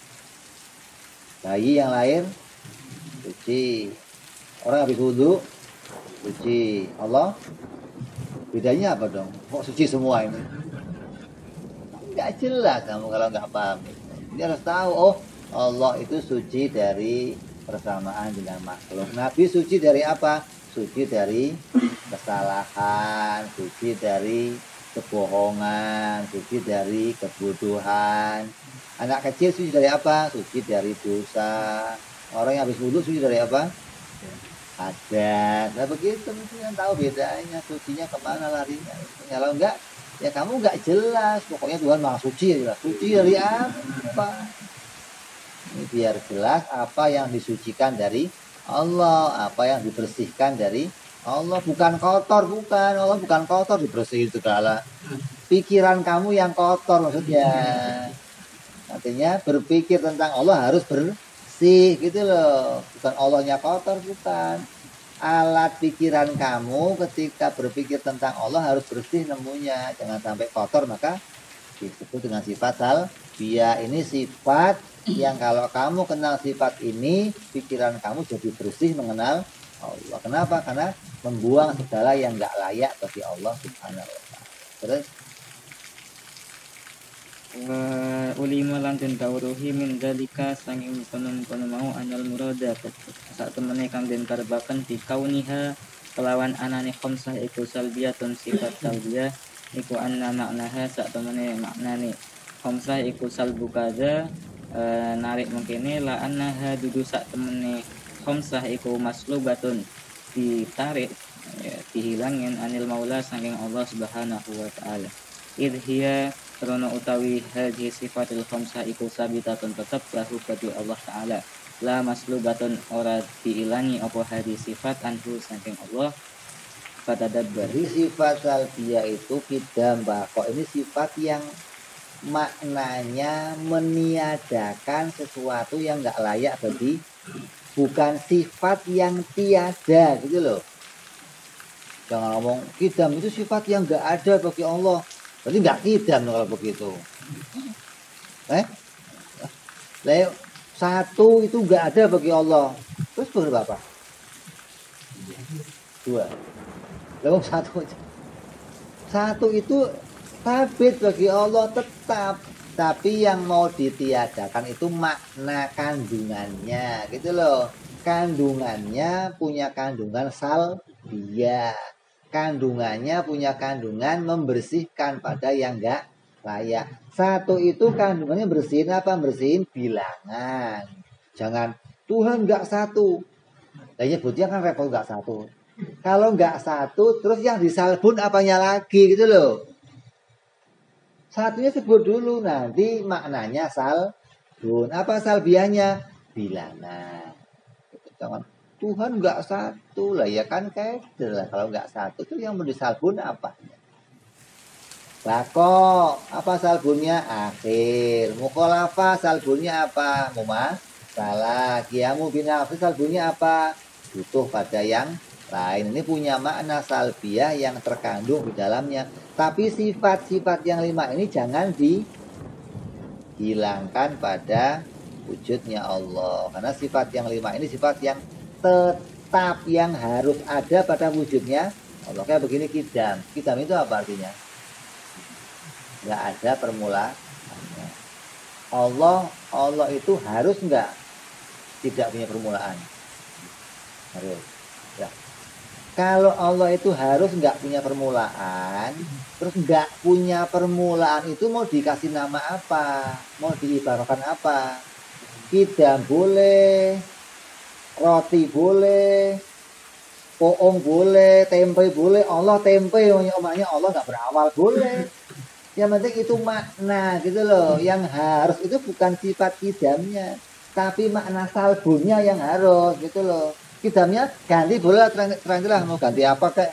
bayi yang lahir suci, orang habis wudhu suci. Allah bedanya apa dong? Kok suci semua ini? Nggak jelas kamu kalau nggak paham. Dia harus tahu, oh Allah itu suci dari persamaan dengan makhluk. Nabi suci dari apa? Suci dari kesalahan, suci dari kebohongan, suci dari kebodohan. Anak kecil suci dari apa? Suci dari dosa. Orang yang habis wudhu suci dari apa? Hadas. Nah begitu, mesti yang tahu bedanya, sucinya kemana larinya. Kalau enggak, ya kamu enggak jelas. Pokoknya Tuhan maha suci ya. Suci dari apa? Ini biar jelas apa yang disucikan dari Allah, apa yang dibersihkan dari Allah. Bukan kotor, bukan. Allah bukan kotor, dibersihin segala. Pikiran kamu yang kotor maksudnya. Artinya berpikir tentang Allah harus bersih gitu loh. Bukan Allahnya kotor, bukan. Alat pikiran kamu ketika berpikir tentang Allah harus bersih nemunya. Jangan sampai kotor, maka disebut dengan sifat salbiyah. Ini sifat yang kalau kamu kenal sifat ini, pikiran kamu jadi bersih mengenal Allah. Kenapa? Karena membuang segala yang nggak layak bagi Allah Subhanahu wa ta'ala. Terus ulima lan den kawruhi min dalika sanging konon-konon mau anal murada sak temene kang den karepaken di kauniha kelawan anane khamsah iku salbiyatun sifat salbiyah iku anna maknaha sak temene maknane khamsah iku salbu kaza narik mengkene la annaha dudu sak temene khamsah iku maslubatun ditarik dihilangin anil maula saking Allah Subhanahu wa taala idhiya karena utawi hadhi sifatil khamsah iku sabitatun tetap lahu bagi Allah taala la maslubatun ora diilangi apa hadhi sifat anhu saking Allah. Fatadabbar. Jadi sifat salbiyah itu kidam bako, ini sifat yang maknanya meniadakan sesuatu yang nggak layak bagi, bukan sifat yang tiada gitu loh. Jangan ngomong kidam itu sifat yang nggak ada bagi Allah, berarti nggak kidam kalau begitu. Satu itu nggak ada bagi Allah, terus berapa? Dua. Lalu satu itu sabit bagi Allah tetap, tapi yang mau ditiadakan itu makna kandungannya gitu loh. Kandungannya punya kandungan salbiyah, kandungannya punya kandungan membersihkan pada yang enggak layak. Satu itu kandungannya bersihin apa? Bersihin bilangan. Jangan Tuhan enggak satu. Nah, nyebutnya kan repot enggak satu. Kalau enggak satu, terus yang disalbun apanya lagi gitu loh. Satunya sebut dulu, nanti maknanya salbun. Apa salbiahnya? Bilangan. Jangan Tuhan enggak satu lah, ya kan keder lah. Kalau enggak satu, itu yang mau disalbun apa? Bako, apa salbunnya? Akhir. Mukhalafah salbunnya apa? Mumasalah. Qiyamu binafsi salbunnya apa? Butuh pada yang lain. Ini punya makna salbiyah yang terkandung di dalamnya. Tapi sifat-sifat yang 5 ini jangan dihilangkan pada wujudnya Allah. Karena sifat yang 5 ini sifat yang tetap, yang harus ada pada wujudnya Allah. Kayak begini kidam. Kidam itu apa artinya? Nggak ada permulaannya. Allah itu harus nggak? Tidak punya permulaan. Harus. Ya. Kalau Allah itu harus nggak punya permulaan, terus nggak punya permulaan itu mau dikasih nama apa? Mau diibaratkan apa? Kidam boleh, roti boleh, poong boleh, tempe boleh. Allah tempe, omanya Allah nggak berawal boleh. Yang penting itu makna gitu loh. Yang harus itu bukan sifat kidamnya, tapi makna salbunnya yang harus gitu loh. Kidamnya ganti boleh, terang lah mau ganti apa kayak.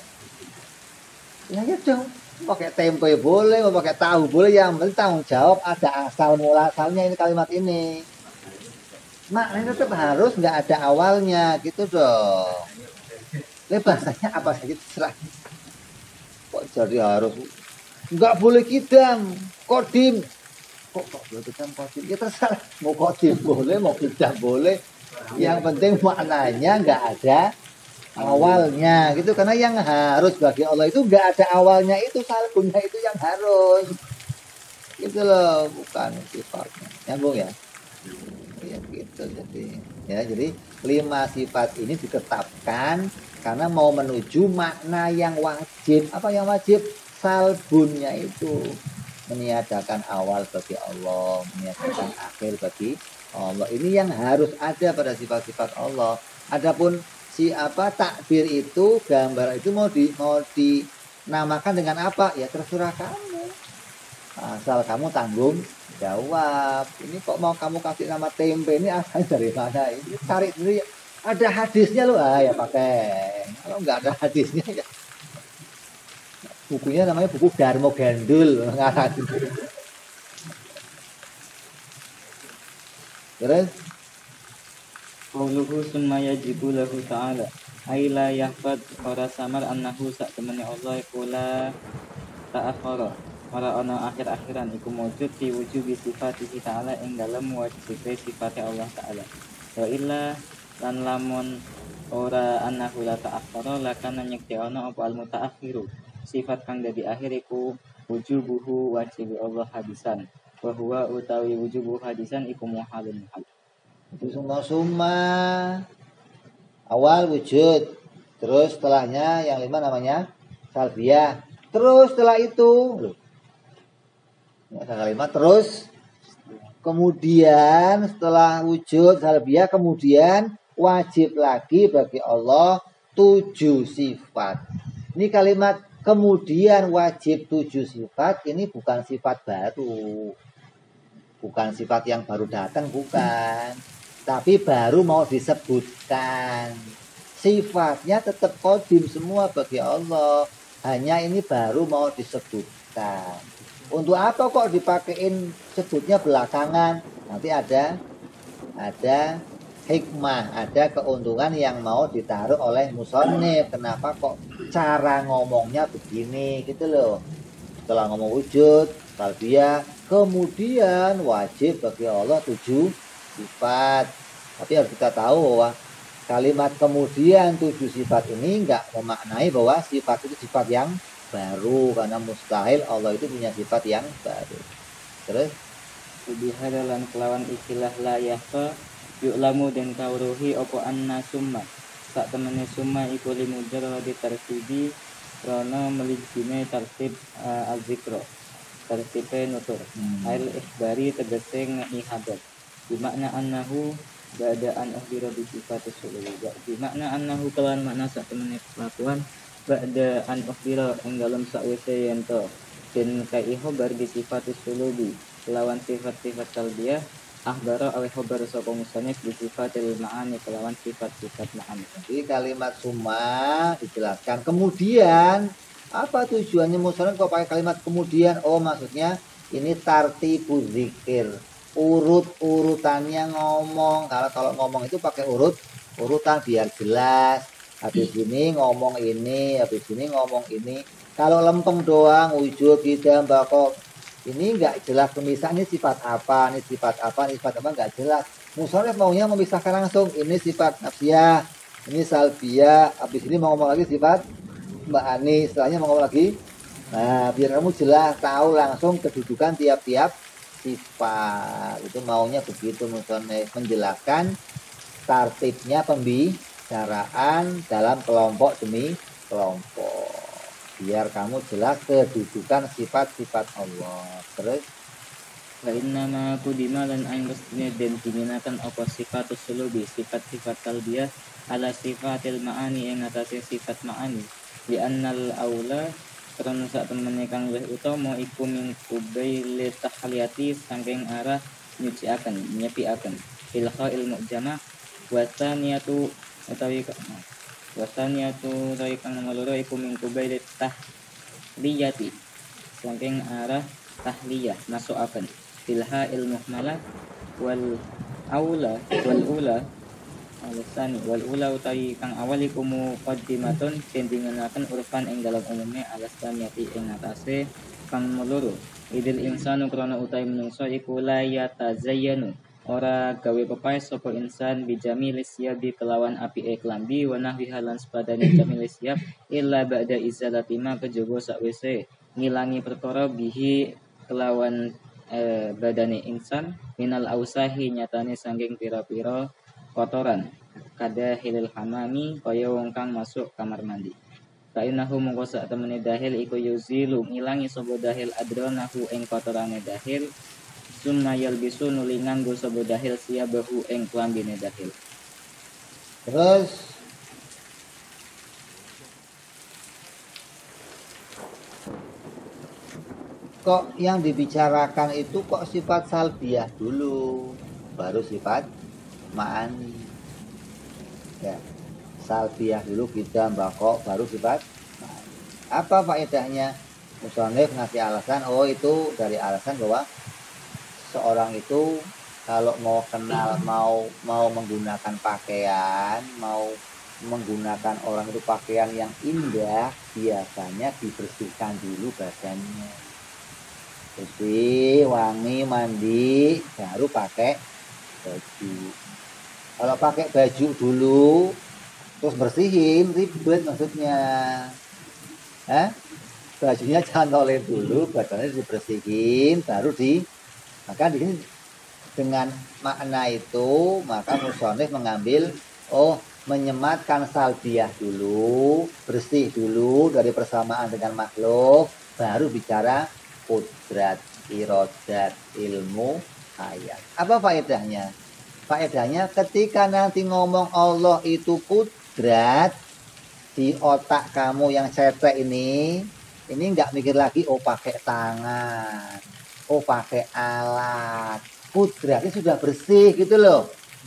Ya dong, mau pakai tempe boleh, mau pakai tahu boleh. Yang penting tanggung jawab ada asal mula asalnya ini kalimat ini. Maknanya tetap harus nggak ada awalnya gitu dong. Bahasanya apa sih terserah. Kok jadi harus nggak boleh kidam, kodim. Kok boleh kidam kodim? Ya terserah. Mau kodim boleh, mau kidam boleh. Yang penting maknanya nggak ada awalnya gitu. Karena yang harus bagi Allah itu nggak ada awalnya, itu salbunnya itu yang harus. Gitu loh, bukan sifatnya. Nyambung ya? Ya gitu. Jadi 5 sifat ini ditetapkan karena mau menuju makna yang wajib. Apa yang wajib? Salbunnya itu meniadakan awal bagi Allah, meniadakan akhir bagi Allah. Ini yang harus ada pada sifat-sifat Allah. Adapun takbir itu, gambar itu mau dinamakan dengan apa? Ya terserah kamu. Asal kamu tanggung jawab. Ini kok mau kamu kasih nama tempe, ini asalnya dari mana? Ini cari sendiri. Ada hadisnya loh, ya pakai. Kalau nggak ada hadisnya ya. Bukunya namanya buku Darmo Gandul. Terus Qauluhu summa yajibu lahu ta'ala ay la yahfad ora samar annahu sak temene Allah kula ta'akhara ora ana akhir-akhiran iku mujud fi wujubi sifatihi ta'ala ing dalem wajib sifate Allah ta'ala wa illa lan lamun ora annahu la ta'akhara lakana nyekti ana apa al mutaakhiru sifat kang dadi akhir iku wujubuhu wajib Allah hadisan wa huwa utawi wujubu hadisan iku muhalun muhal. Itu summa awal wujud, terus setelahnya yang 5 namanya salbiyah, terus setelah itu yang 5 terus kemudian setelah wujud salbiyah kemudian wajib lagi bagi Allah 7 sifat. Ini kalimat kemudian wajib 7 sifat ini bukan sifat baru, bukan sifat yang baru datang, bukan, tapi baru mau disebutkan. Sifatnya tetap qadim semua bagi Allah, hanya ini baru mau disebutkan. Untuk apa kok dipakein sebutnya belakangan? Nanti ada hikmah, ada keuntungan yang mau ditaruh oleh musonif. Kenapa kok cara ngomongnya begini gitu loh. Setelah ngomong wujud, salbiyah, kemudian wajib bagi Allah 7 sifat. Tapi harus kita tahu bahwa kalimat kemudian 7 sifat ini enggak memaknai bahwa sifat itu sifat yang baru, karena mustahil Allah itu punya sifat yang baru. Terus Bihadalan kelawan istilah la yahfa yu'lamu den kawruhi opo anna summa sak temene summa iku limujarradi tartibi krana melijine tartib al-zikra tartibe nutur ail ikhbari tegese ngihadat bimakna annahu ba'daan ukhbira bi sifatis sulul bi makna annahu kelawan makna sak temene kelakuan ba'daan ukhbira ing dalem sakwise yen to den kai khobar bi sifatis sulubi kelawan sifat-sifat kalbiyah akhbara awi khobar sapa musannif bi sifatil ma'ani kelawan sifat-sifat ma'ani. Jadi kalimat summa dijelaskan kemudian apa tujuannya musannif kok pakai kalimat kemudian? Oh maksudnya ini tartibuz zikir, urutannya ngomong. Kalau ngomong itu pakai urutan biar jelas. Habis ini ngomong ini, habis ini ngomong ini. Kalau lempeng doang, wujud, tidak, bakok. Ini nggak jelas pemisahnya sifat apa, ini sifat apa, ini sifat apa, nggak jelas. Musonef maunya memisahkan langsung. Ini sifat nafsiyah, ini salbiyah. Habis ini mau ngomong lagi sifat Mbak Ani. Setelahnya mau ngomong lagi. Nah, biar kamu jelas, tahu langsung kedudukan tiap-tiap sifat. Itu maunya begitu Musonef. Menjelaskan tartibnya pembicaraan dalam kelompok demi kelompok. Biar kamu jelas kedudukan sifat-sifat Allah. Terus Wa inna ma kudima lan aing mestinya den diminakan apa sifatus sulubi sifat-sifat talbiyah ala sifatil ma'ani yang atase sifat ma'ani li annal aula karena saat temene kang luwih utama iku min kubaili tahliyati saking arah nyuciaken nyepiaken ilha ilmu jama wasaniyatu utawi kang nomor loro iku min kubaili tahliyati saking arah tahliyah masukaken filha ilmu malah wal aula wal ula alasan wal ula utawi kang awal iku muqaddimatun tendingaken urfan ing dalam umumnya alasan yati ing atase kang meloro idil insanu krana utawi menungso iku la yatazayyanu ora gawe pepaes sapa insan bijamilis siyabi kelawan api klambi wa nahwi halan sepadane jamilis siyab illa ba'da izalati ma kejaba sakwise ngilangi perkara bihi kelawan badane insan minal ausahi nyatane sangking pira-pira kotoran kada hilil hamami kaya wong kang masuk kamar mandi kainahu mongko sak temene dahil iku yuzilu ngilangi sapa dahil adranahu ing kotorane dahil summa yalbisu nulingan go sapa dahil siyabahu ing klambine dahil. Terus kok yang dibicarakan itu kok sifat salbiyah dulu, baru sifat ma'ani. Ya, salbiyah dulu kita bakok, baru sifat ma'ani. Apa faedahnya? Musonif ngasih alasan, oh itu dari alasan bahwa seorang itu kalau mau kenal, mau menggunakan pakaian, mau menggunakan orang itu pakaian yang indah, biasanya dibersihkan dulu badannya. Bersih, wangi, mandi, baru pakai baju. Kalau pakai baju dulu, terus bersihin, ribet maksudnya. Bajunya jangan oleh dulu, badannya dibersihin, baru maka di sini dengan makna itu, maka musonif mengambil, menyematkan salbiyah dulu, bersih dulu dari persamaan dengan makhluk, baru bicara kudrat, irodat, ilmu, ayat. Apa faedahnya? Faedahnya ketika nanti ngomong Allah itu kudrat, di otak kamu yang cetek ini nggak mikir lagi, pakai tangan, pakai alat. Kudratnya sudah bersih gitu loh.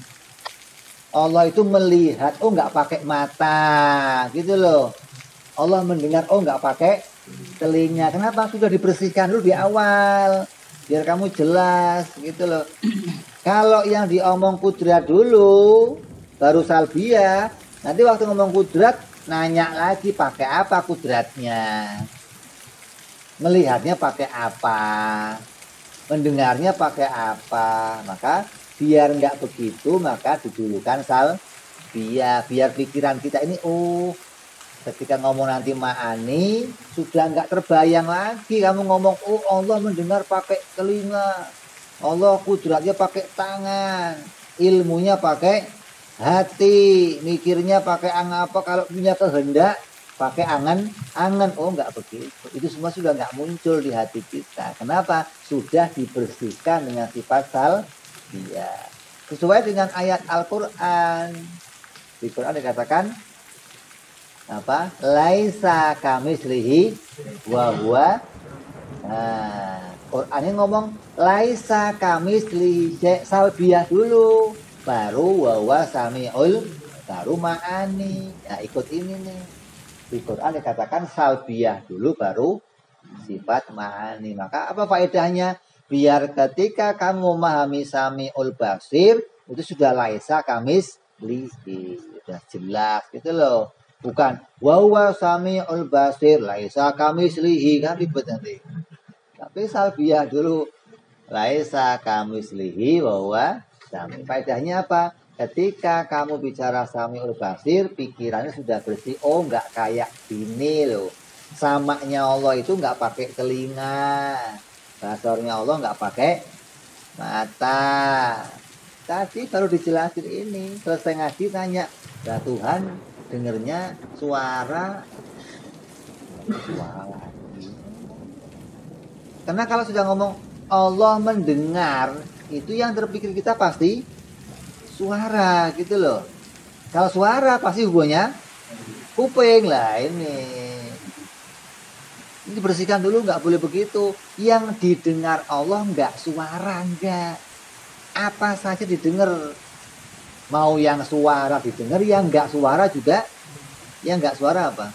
Allah itu melihat, nggak pakai mata gitu loh. Allah mendengar, nggak pakai telinga. Kenapa? Sudah dibersihkan dulu di awal biar kamu jelas gitu loh. Kalau yang diomong kudrat dulu baru salbiyah, nanti waktu ngomong kudrat nanya lagi pakai apa kudratnya, melihatnya pakai apa, mendengarnya pakai apa. Maka biar nggak begitu, maka didulukan salbiyah, biar pikiran kita ini ketika ngomong nanti ma'ani sudah nggak terbayang lagi kamu ngomong Allah mendengar pakai telinga, Allah kudratnya pakai tangan, ilmunya pakai hati, mikirnya pakai apa, kalau punya kehendak pakai angan. Nggak begitu. Itu semua sudah nggak muncul di hati kita. Kenapa? Sudah dibersihkan dengan sifat salbiyah. Sesuai dengan ayat Al-Quran. Di Quran dikatakan apa? Laisa kamislihi wa huwa. Qurannya ngomong laisa kamislihi, salbiyah dulu, baru wa huwa samiul, baru ma'ani. Nah, ikut ini nih. Di Quran dikatakan salbiyah dulu baru sifat ma'ani. Maka apa faedahnya? Biar ketika kamu memahami samiul basir itu sudah laisa kamislihi, sudah jelas gitu loh. Bukan wa huwa samiul basir, laisa kamitslihi, kan ribet nanti. Tapi salbiyah dulu. Laisa kamitslihi wa huwa sami. Faedahnya apa? Ketika kamu bicara samiul basir, pikirannya sudah bersih. Oh, enggak kayak gini loh. Samanya Allah itu enggak pakai telinga. Basarnya Allah enggak pakai mata. Tadi baru dijelasin ini. Selesai ngaji tanya, ya Tuhan dengernya suara lagi. Karena kalau sudah ngomong Allah mendengar, itu yang terpikir kita pasti suara gitu loh. Kalau suara pasti hubungannya kuping lah ini. Ini dibersihkan dulu, nggak boleh begitu. Yang didengar Allah nggak suara, nggak. Apa saja didengar. Mau yang suara didengar, yang nggak suara juga. Yang nggak suara apa?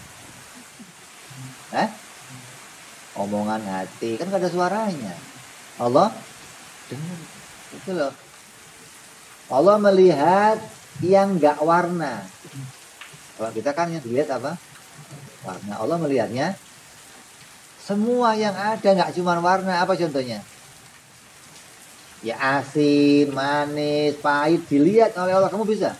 Omongan hati, kan nggak ada suaranya. Allah dengar, itu loh. Allah melihat yang nggak warna. Kalau kita kan yang dilihat apa? Warna. Allah melihatnya semua yang ada, nggak cuma warna. Apa contohnya? Ya asin, manis, pahit dilihat oleh Allah. Kamu bisa?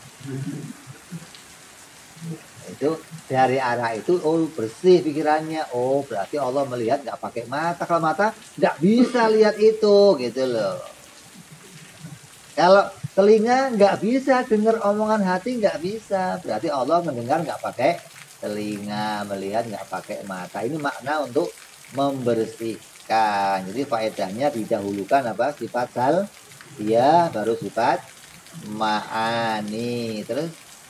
Itu dari arah itu, oh bersih pikirannya. Oh berarti Allah melihat nggak pakai mata. Kalau mata nggak bisa lihat itu, gitu loh. Kalau telinga nggak bisa dengar omongan hati, nggak bisa. Berarti Allah mendengar nggak pakai telinga, melihat nggak pakai mata. Ini makna untuk membersihkan. Jadi faedahnya didahulukan apa? Sifat dia baru sifat ma'ani. Terus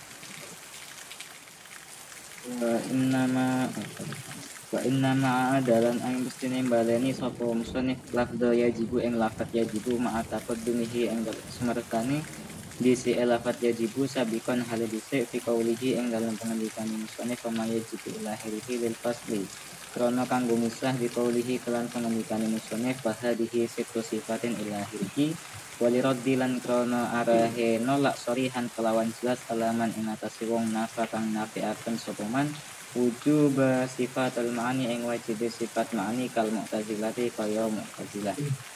wa innama adalan ang mestine baleni sapa musannif lafdha yajibu ing lafat yajibu ma'a taqaddumihi ing sumerekane disi lafat yajibu sabikon hale dhisik fi qaulihi ing dalam pengendikan musannif pama yajibu lahirihi lil fasli krana kanggo misah di qaulihi kelan pengendikan musannif bahadihi situ sifatin ilahirihi waliraddi lan krana arahe nolak sorihan kelawan jelas alaman ing atase wong nafa kang nafiaken sapa man wujub sifat al-ma'ani ing wajib sifat ma'ani kal mu'tazilati kaya mu'tazilah.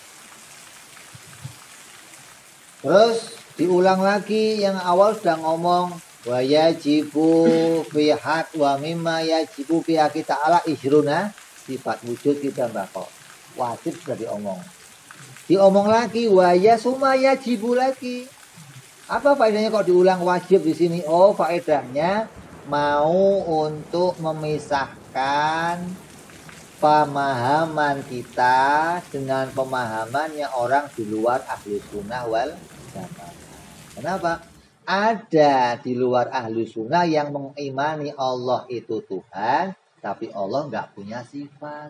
Terus diulang lagi yang awal sudah ngomong wa yajibu fi haq wa mimma yajibu fi haqi ta'ala isruna sifat wujud kita bakal wajib sudah diomong lagi wa yasuma yajibu lagi. Apa faedahnya kok diulang wajib di sini? Oh, faedahnya mau untuk memisahkan pemahaman kita dengan pemahamannya orang di luar ahli sunnah wal jamaah. Kenapa? Ada di luar ahli sunnah yang mengimani Allah itu Tuhan, tapi Allah nggak punya sifat.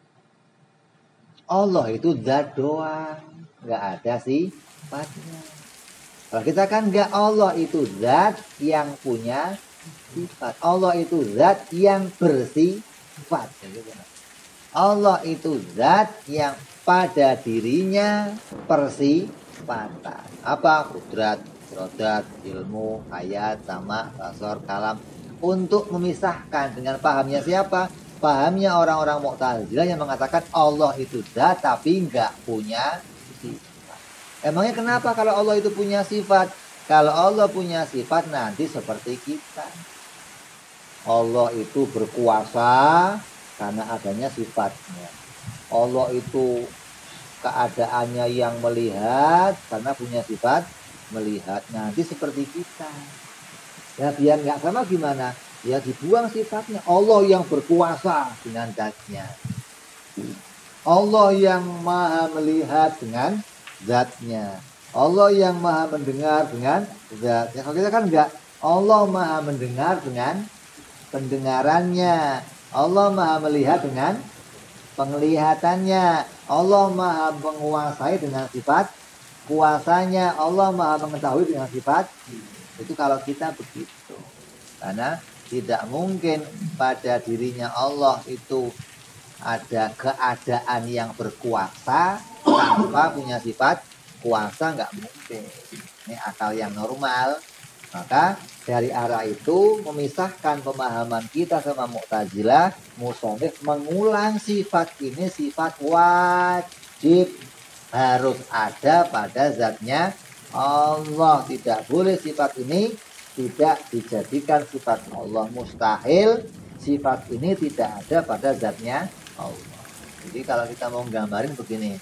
Allah itu zat doang, nggak ada sifatnya. Kalau kita kan nggak, Allah itu zat yang punya sifat. Allah itu zat yang bersifat. Allah itu zat yang pada dirinya persifatan. Apa? Kudrat, irodat, ilmu, hayat, sama, basar, kalam. Untuk memisahkan dengan pahamnya siapa? Pahamnya orang-orang Mu'tazilah yang mengatakan Allah itu zat tapi nggak punya sifat. Emangnya kenapa kalau Allah itu punya sifat? Kalau Allah punya sifat nanti seperti kita. Allah itu berkuasa karena adanya sifatnya. Allah itu keadaannya yang melihat karena punya sifat melihat. Nanti seperti kita. Ya biar nggak sama gimana? Ya dibuang sifatnya. Allah yang berkuasa dengan zatnya. Allah yang maha melihat dengan zatnya. Allah yang maha mendengar dengan zatnya. Kalau kita kan enggak. Allah maha mendengar dengan pendengarannya. Allah maha melihat dengan penglihatannya. Allah maha menguasai dengan sifat kuasanya. Allah maha mengetahui dengan sifat. Itu kalau kita begitu. Karena tidak mungkin pada dirinya Allah itu ada keadaan yang berkuasa tanpa punya sifat kuasa, nggak mungkin. Ini akal yang normal. Maka dari arah itu memisahkan pemahaman kita sama Mu'tazilah, musonif mengulang sifat ini sifat wajib, harus ada pada zatnya Allah. Tidak boleh sifat ini tidak dijadikan sifat Allah. Mustahil sifat ini tidak ada pada zatnya Allah. Jadi kalau kita mau gambarin begini,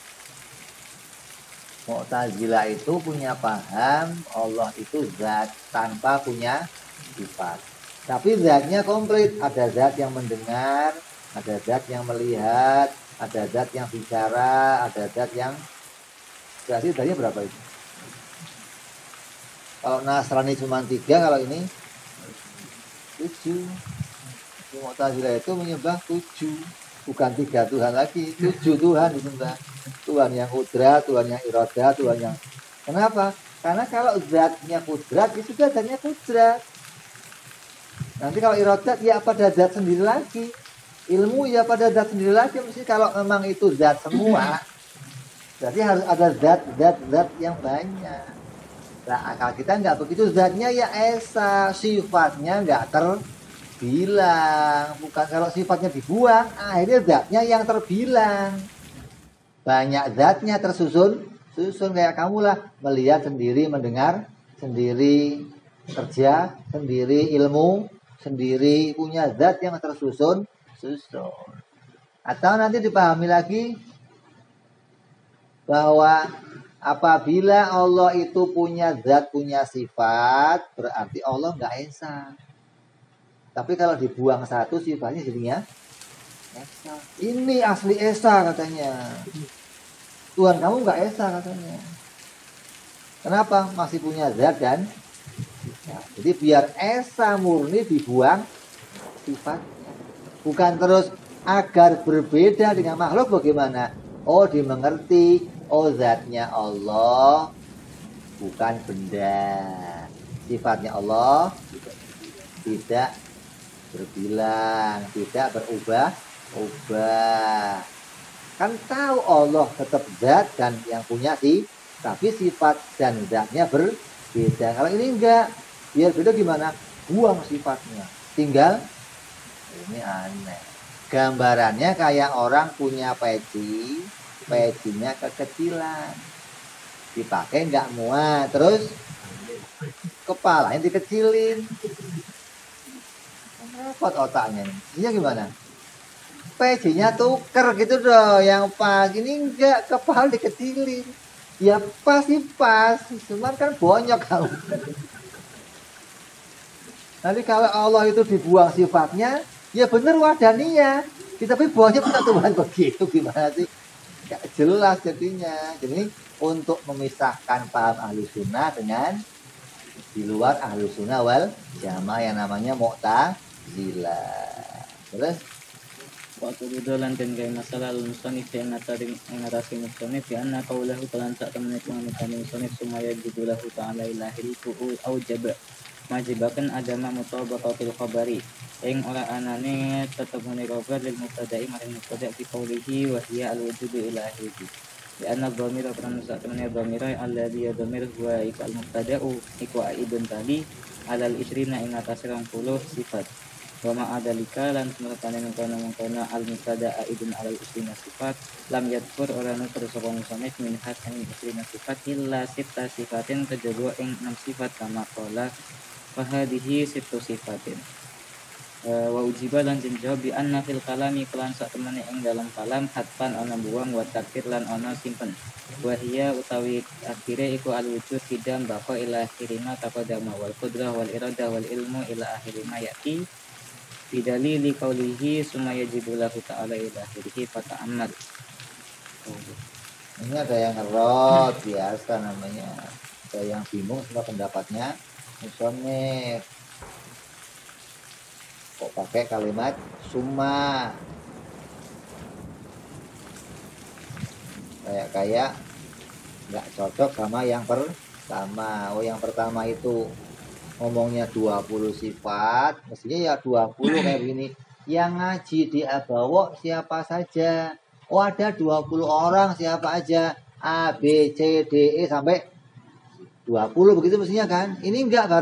Mu'tazilah itu punya paham Allah itu zat tanpa punya sifat. Tapi zatnya komplit. Ada zat yang mendengar, ada zat yang melihat, ada zat yang bicara, ada zat yang... Berarti zatnya berapa itu? Kalau Nasrani cuma 3, kalau ini 7. Mu'tazilah itu menyembah 7. Bukan 3 Tuhan lagi, 7 Tuhan disembah. Tuhan yang kudrat, Tuhan yang iroda, Tuhan yang... Kenapa? Karena kalau zatnya kudrat, itu sudah zatnya kudrat. Nanti kalau iroda, ya pada zat sendiri lagi. Ilmu ya pada zat sendiri lagi. Mesti kalau memang itu zat semua, berarti harus ada zat yang banyak. Nah, akal kita nggak begitu. Zatnya ya esa, sifatnya nggak terbilang. Bukan kalau sifatnya dibuang, akhirnya zatnya yang terbilang. Banyak zatnya tersusun kayak kamulah, melihat sendiri, mendengar sendiri, kerja sendiri, ilmu sendiri, punya zat yang tersusun. Atau nanti dipahami lagi bahwa apabila Allah itu punya zat, punya sifat, berarti Allah nggak esa. Tapi kalau dibuang satu sifatnya jadinya esa. Ini asli esa katanya. Tuhan kamu nggak esa katanya. Kenapa? Masih punya zat dan sifat. Jadi biar esa murni dibuang sifatnya. Bukan terus agar berbeda dengan makhluk bagaimana? Oh, dimengerti. Oh, zatnya Allah bukan benda. Sifatnya Allah tidak berbilang, tidak berubah-ubah. Kan tahu Allah tetap zat dan yang punya sih, tapi sifat dan zatnya berbeda. Kalau ini enggak, biar beda gimana? Buang sifatnya. Tinggal ini aneh. Gambarannya kayak orang punya peci, pecinya kekecilan, dipakai nggak muat, terus kepalanya dikecilin, repot otaknya. Ini gimana? Pecinya tuker gitu dong, yang pas ini enggak, kepala dikecilin. Ya pasti pas, cuman kan bonyok kamu. Nanti kalau Allah itu dibuang sifatnya, ya bener wadaniya. Tapi bonyok kita Tuhan begitu gimana sih? Gak jelas jadinya. Jadi untuk memisahkan paham ahli sunnah dengan di luar ahli sunnah wal jamaah yang namanya Mu'tazilah. Terus waktu dolan dan gaya masalah al-musonif yang ngatasi musonif ya anna qawlahu talan tak temen pengamutan musonif sumaya jidulahu ta'ala ilahil ku'u aujaba majibakan adama mutabaqatil khabari yang ora anane tetep muni kabar lil mubtada'i maring mubtada' fi qawlihi wa hiya al-wujudu ilahihi ya anna dhamira peran sak temene dhamira alladhi dhamir huwa ikal mubtada'u iku aidun tadi alal isrina ing atas 20 sifat wa ma'adalika lan semertane mengkono al-mubtada aidun alal usrina sifat lam yadkur ora nutur sapa musannif min hasan usrina sifat illa sitta sifatin kejaba ing 6 sifat kama qala fa hadhihi sittu sifatin wa ujiba lan jawab bi anna fil kalami kelan sak temene ing dalam kalam hatpan ana buang wa takdir lan ana simpen wa hiya utawi akhire iku al wujud tidak baqa ila akhirina taqaddama wal qudrah wal iradah wal ilmu ila akhirina yati bidalili qaulihi summa yajibu lahu ta'ala ila akhirih fata'ammad. Ini ada yang ngerot biasa namanya. Ada yang bingung sama pendapatnya musonif. Kok pakai kalimat summa? Kayak nggak cocok sama yang pertama. Oh, yang pertama itu ngomongnya 20 sifat, mestinya ya 20 kayak begini. Yang ngaji di Abawa siapa saja? Oh, ada 20 orang siapa aja? A, B, C, D, E sampai 20 begitu mestinya kan? Ini enggak, baru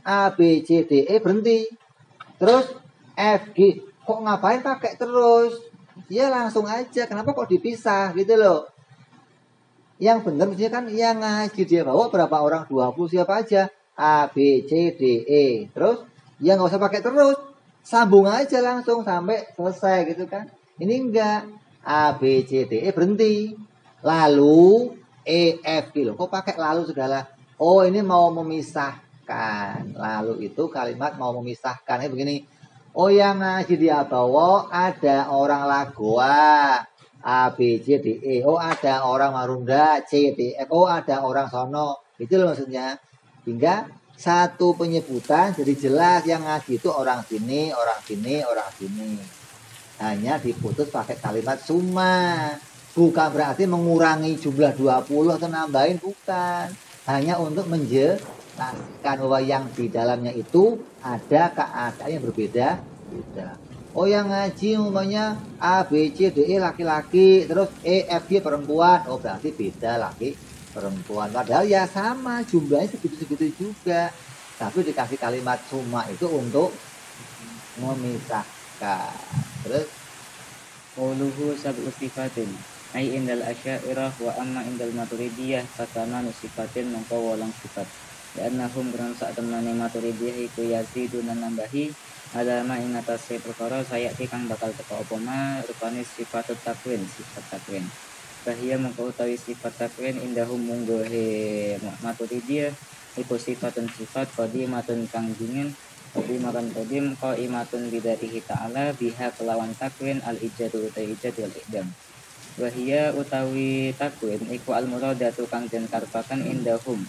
A, B, C, D, E berhenti. Terus F, G, kok ngapain pakai terus? Ya langsung aja, kenapa kok dipisah gitu loh. Yang benar mestinya kan yang ngaji dia bawa berapa orang, 20 siapa aja. A, B, C, D, E. Terus ya nggak usah pakai terus, sambung aja langsung sampai selesai gitu kan. Ini enggak, A, B, C, D, E berhenti. Lalu E, F, G loh. Kok pakai lalu segala? Oh ini mau memisahkan. Lalu itu kalimat mau memisahkan. Ini begini. Oh yang ngaji dia bawa ada orang Lagoa. A, B, C, D, E. Oh ada orang Marunda. C, D, F. Oh ada orang Sono. Itu loh maksudnya. Hingga satu penyebutan jadi jelas yang ngaji itu orang sini, orang sini, orang sini. Hanya diputus pakai kalimat summa. Bukan berarti mengurangi jumlah 20 atau nambahin, bukan. Hanya untuk menjelaskan bahwa yang di dalamnya itu ada keadaan yang berbeda. Oh yang ngaji umpamanya A, B, C, D, E laki-laki, terus E, F, G perempuan. Oh berarti beda laki perempuan. Padahal ya sama jumlahnya segitu-segitu juga. Tapi dikasih kalimat summa itu untuk memisahkan. Terus Qauluhu sab'u sifatin ay indal asy'ariyah wa amma indal maturidiyah fatamanu sifatin mangko walang sifat. Li'annahum karena saat temani maturidiyah iku yaziduna nambahi alama ing atase perkara sayati kang bakal teka apa ma rupane sifat takwin, sifat takwin. Bahia mangko utawi sifat takwin indahum munggohe maturidiyah iku sifatun sifat qadimatun kang dingin qadimatun qadim qaimatun bidatihi ta'ala biha kelawan takwin al-ijadu utai ijad wal idam. Wahia utawi takwin iku al-muradatu kang den karpakan indahum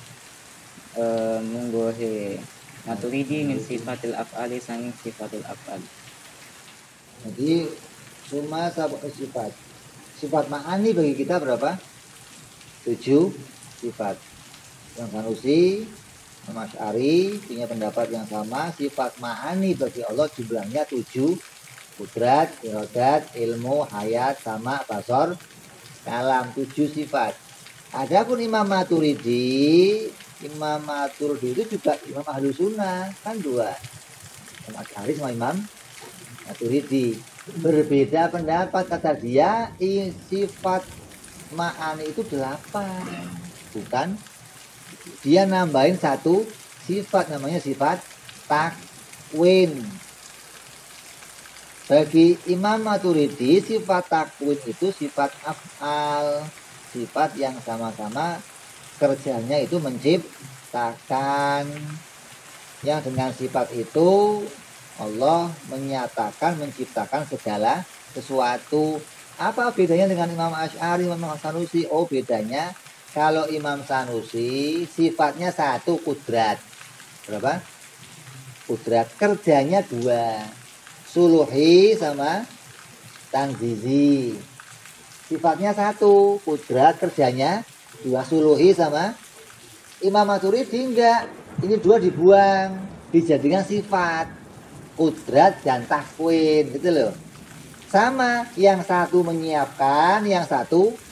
munggohe maturidi min sifatil af'ali sanging sifatul af'al. jadi summa sab'u sifat. Sifat ma'ani bagi kita berapa? 7 sifat. Yang Sanusi, Imam Asy'ari punya pendapat yang sama. Sifat ma'ani bagi Allah jumlahnya 7. Kudrat, iradat, ilmu, hayat, sama, basor, kalam. 7 sifat. Adapun Imam Maturidi itu juga Imam Ahlus Sunnah. Kan 2. Imam Asy'ari sama Imam Maturidi. Berbeda pendapat, kata dia sifat ma'ani itu 8, bukan, dia nambahin 1 sifat namanya sifat takwin. Bagi Imam Maturidi sifat takwin itu sifat af'al, sifat yang sama-sama kerjanya itu menciptakan, yang dengan sifat itu Allah menyatakan menciptakan segala sesuatu. Apa bedanya dengan Imam Asy'ari, Imam Sanusi? Oh bedanya kalau Imam Sanusi sifatnya 1 kudrat. Berapa? Kudrat. Kerjanya 2. Suluhi sama tanzizi. Sifatnya 1 kudrat, kerjanya 2. Suluhi sama. Imam Maturidi enggak. Ini 2 dibuang, dijadikan sifat. Kudrat dan takwin gitu loh. Sama, yang 1 menyiapkan, yang 1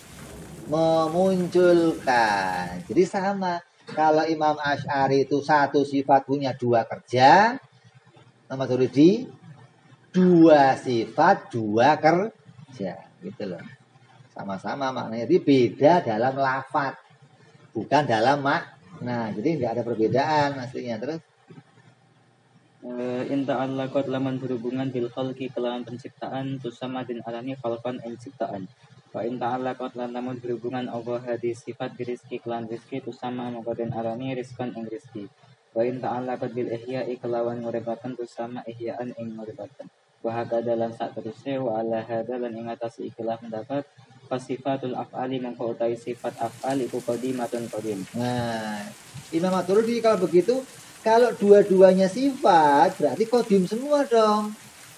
memunculkan. Jadi sama. Kalau Imam Asy'ari itu 1 sifat punya 2 kerja, Imam Maturidi 2 sifat 2 kerja gitu loh. Sama-sama maknanya, jadi beda dalam lafaz, bukan dalam makna. Jadi enggak ada perbedaan aslinya. Terus In ta'allaqat laman berhubungan bil khalqi kelawan penciptaan tusama din alani khalqan ing ciptaan. Wa in ta'allaqat lan lamun berhubungan Allah hadis sifat rizki kelan rizki tusama mongko den alani rizkan ing rizki. Wa in ta'allaqat bil ihya'i kelawan nguribatan tusama ihya'an ing nguribatan. Wa hakada lan sak terusé wa ala hada lan ing atas ikhlas pendapat sifatul af'ali mongko utawi sifat af'al iku qadimatun qadim. nah, Imam Maturidi kalau begitu, kalau dua-duanya sifat berarti qadim semua dong.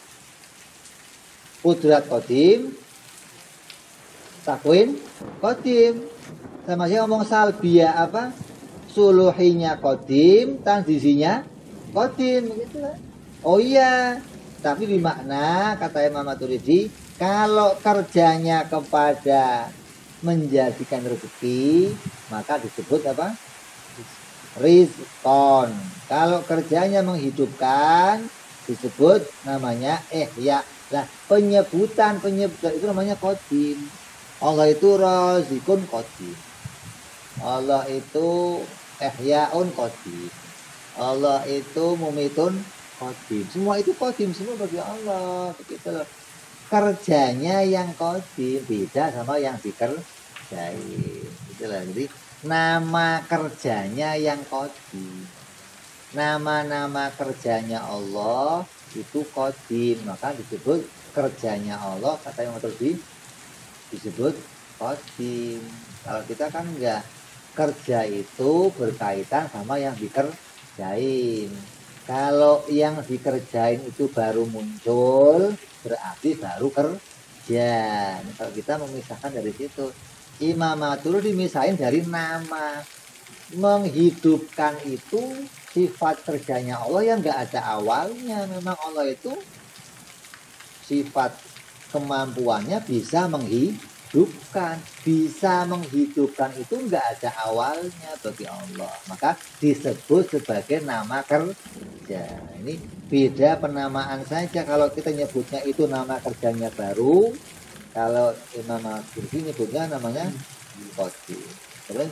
Kudrat qadim, takwin qadim. Sama saya ngomong salbiyah apa? Suluhinya qadim, tanzisinya qadim begitu kan. Oh iya, tapi di makna kata Imam Maturidi, kalau kerjanya kepada menjadikan rezeki, maka disebut apa? rizqon. Kalau kerjanya menghidupkan disebut namanya ihya. Nah, penyebutan itu namanya qadim. Allah itu razikun qadim. Allah itu ihyaun qadim. Allah itu mumitun qadim. Semua itu qadim semua bagi Allah. Begitu loh. Kerjanya yang qadim beda sama yang dikerjai. Itulah. Jadi nama kerjanya yang qadim. Nama-nama kerjanya Allah itu qadim, maka disebut kerjanya Allah, kata yang tadi disebut qadim. Kalau kita kan enggak, kerja itu berkaitan sama yang dikerjain. Kalau yang dikerjain itu baru muncul, berarti baru kerja. Nah, kalau kita memisahkan dari situ, Imam Maturidi dimisahin dari nama. Menghidupkan itu sifat kerjanya Allah yang nggak ada awalnya. Memang Allah itu sifat kemampuannya bisa menghidupkan. Bisa menghidupkan itu nggak ada awalnya bagi Allah. Maka disebut sebagai nama kerja. Ini beda penamaan saja. Kalau kita nyebutnya itu nama kerjanya baru. Kalau Imam Maturidi nyebutnya namanya qadim. Terus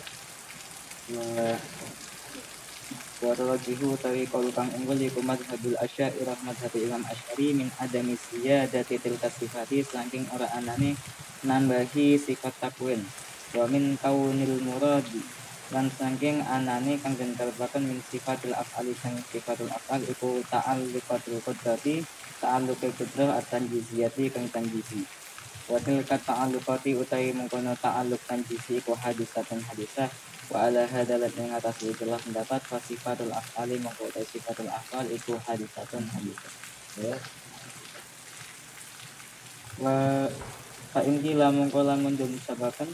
Warajihu tawi qaul kang unggul iku madhabul asy'ariyah madhab Imam Asy'ari min adami siyadati tilka sifati saking ora anane nambahi sifat takwin wa min kaunil murad lan saking anane kang den karepaken min sifatil af'ali sang sifatul af'al iku ta'alluqatul qudrati ta'alluqul qudrah at-tanjiziyati kang tanjizi wa tilka ta'alluqati utawi mengkono ta'alluq tanjizi iku hadisatan hadisah wa ala hadalat yang atas itulah pendapat sifatul af'ali mengkotai sifatul af'al iku hadisatun hadisah ya. wa fa'inki lamun kolamun dum sabakan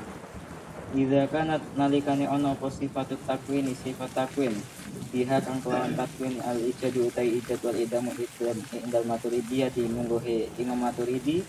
idza kanat nalikane ono apa sifatut takwin sifat takwin biha kang kelawan takwin al ijadu utai ijad wal idamu idam indal maturidiyati munggohe Imam Maturidi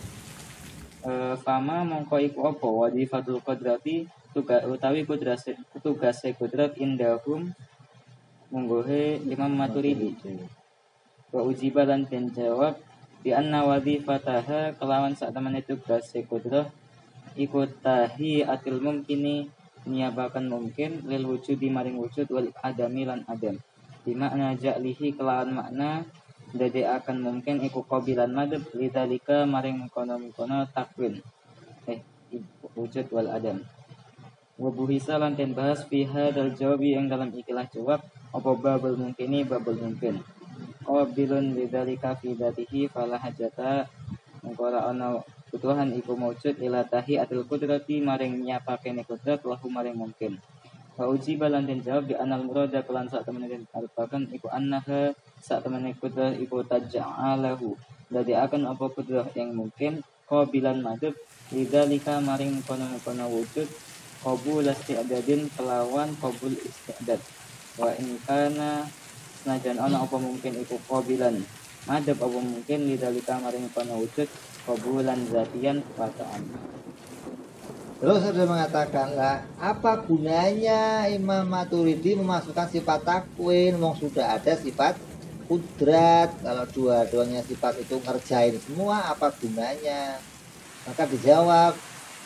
fama mongko iku apa wadifatul qadrati utawi tugas kudrat indahum munggohe Imam Maturidi wa ujiba lan den jawab bi anna wadifataha kelawan sak temene tugas kudrat ikut tahi atil mumkini niabakan mungkin lil wujudi maring wujud wal adami lan adam di makna ja'lihi kelawan makna dade akan mungkin iku qabilan madhab lidzalika maring mengkono takwin wujud wal adam wa buhisa lan den bahas fi hadzal jawabi yang dalam ikilah jawab apa babul mungkini babul mungkin qabilun lidzalika fi dzatihi fala hajata mengkora ana kebutuhan iku maujud ila tahi atil qudrati maring nyapakene qudrat lahu maring mungkin wa ujiba lan den jawab bi anal murada kelan sak temene den arepaken iku annaha sak temene qudrat iku taj'alahu dadi akan apa qudrat yang mungkin qabilan madhab lidzalika maring kono-kono wujud qabul isti'dadin kelawan qabul isti'dad wa in kana senajan ana apa mungkin iku qabilan madhab apa mungkin lidzalika maring kono wujud qabulan zatian perkataan. Terus ada mengatakan lah, apa gunanya Imam Maturidi memasukkan sifat takwin? Wong sudah ada sifat kudrat. Kalau dua-duanya sifat itu ngerjain semua, apa gunanya? Maka dijawab,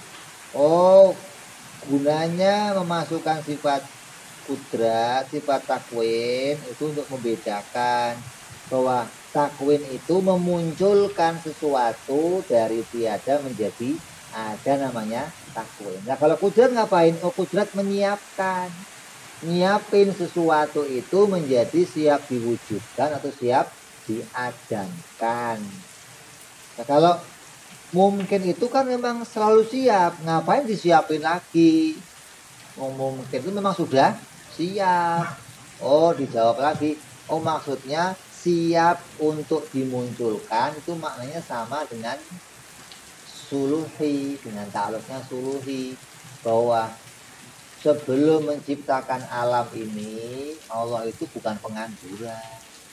oh gunanya memasukkan sifat kudrat, sifat takwin itu untuk membedakan bahwa takwin itu memunculkan sesuatu dari tiada menjadi ada, namanya takwin. Nah kalau kudrat ngapain? Oh kudrat menyiapkan, nyiapin sesuatu itu menjadi siap diwujudkan atau siap diadamkan. Nah kalau mungkin itu kan memang selalu siap, ngapain disiapin lagi? Mungkin itu memang sudah siap. Oh dijawab lagi, oh maksudnya siap untuk dimunculkan itu maknanya sama dengan suluhi, dengan ta'alluqnya suluhi, bahwa sebelum menciptakan alam ini Allah itu bukan pengangguran.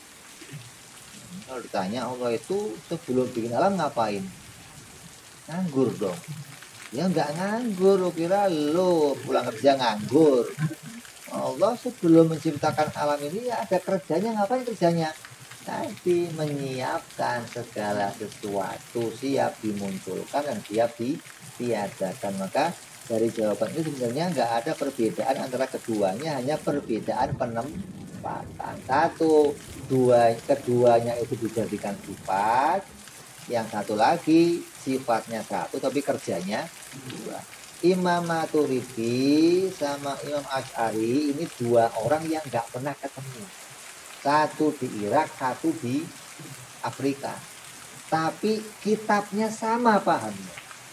Kalau ditanya Allah itu sebelum bikin alam ngapain? Nganggur dong. Ya enggak nganggur, lo kira lo pulang kerja nganggur. Allah sebelum menciptakan alam ini ya ada kerjanya. Ngapain kerjanya? Nanti menyiapkan segala sesuatu, siap dimunculkan dan siap ditiadakan. Maka dari jawaban itu sebenarnya nggak ada perbedaan antara keduanya, hanya perbedaan penempatan. Keduanya itu dijadikan sifat, yang satu lagi sifatnya satu tapi kerjanya dua. Imam Maturidi sama Imam Asy'ari ini dua orang yang nggak pernah ketemu. Satu di Irak, satu di Afrika. Tapi kitabnya sama pahamnya.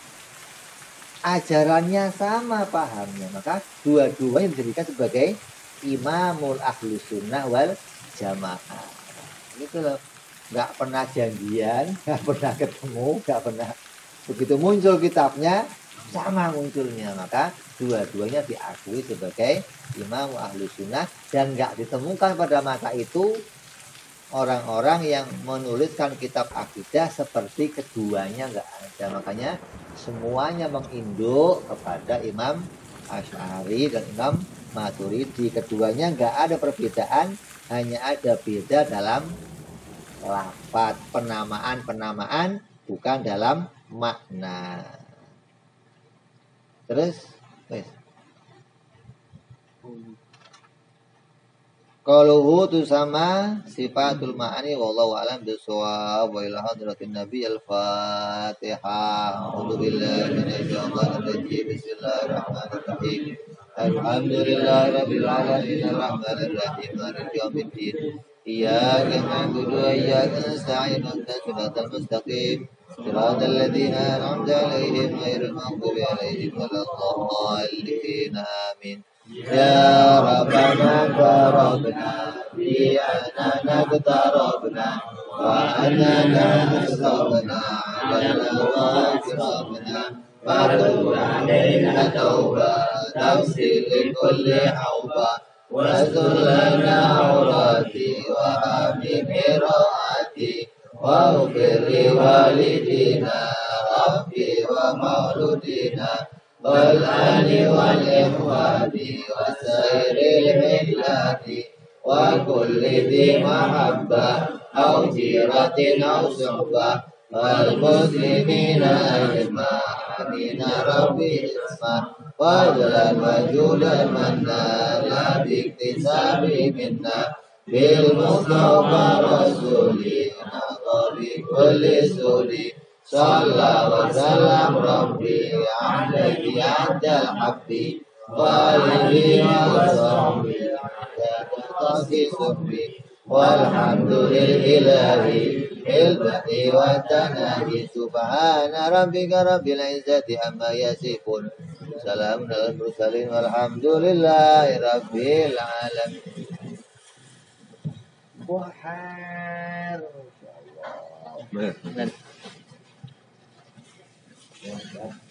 Ajarannya sama pahamnya. Maka dua-duanya dijadikan sebagai Imamul Ahlus Sunnah wal Jamaah. Gitu loh. Nggak pernah janjian, nggak pernah ketemu, nggak pernah. Begitu muncul kitabnya, sama munculnya. Maka dua-duanya diakui sebagai Imam Ahlus Sunnah, dan nggak ditemukan pada masa itu orang-orang yang menuliskan kitab akidah seperti keduanya, nggak ada. Makanya semuanya menginduk kepada Imam Asy'ari dan Imam Maturidi. Keduanya nggak ada perbedaan, hanya ada beda dalam lafaz, penamaan bukan dalam makna. Terus qaluhu tu sama sifatul ma'ani wallahu a'lam bissawab wa ila hadratin nabi al-fatihah. A'udzu billahi minasyaitonir rajim. Bismillahirrahmanirrahim. Alhamdulillahi rabbil alamin arrahmanir rahim maliki yaumiddin. Iyyaka na'budu wa iyyaka nasta'in ihdinas siratal mustaqim siratal ladzina an'amta 'alaihim ghairil maghdubi 'alaihim waladdallin. Amin. Ya Rabbana Rabbana bi anana Rabbana wa anana nasrabna ala Rabbana fatu alaina tauba tafsil kulli hauba wa sullana aurati wa amin qiraati wa ufir walidina rabbi wa mauludina والآل والإخوان وسائر الملات وكل ذي محبة أو جيرة أو صحبة والمسلمين أجمعين ربي اسمع واجعل مجولا منا لا باكتساب منا بالمصطفى رسولنا بكل سوري صلى وسلم ربي عليك عند الحبي وآله وصحبه عند صحبي والحمد لله البدء والتنادي سبحان ربك رب العزة عما يصفون سلام على المرسلين والحمد لله رب العالمين. Wahar, Masya Allah.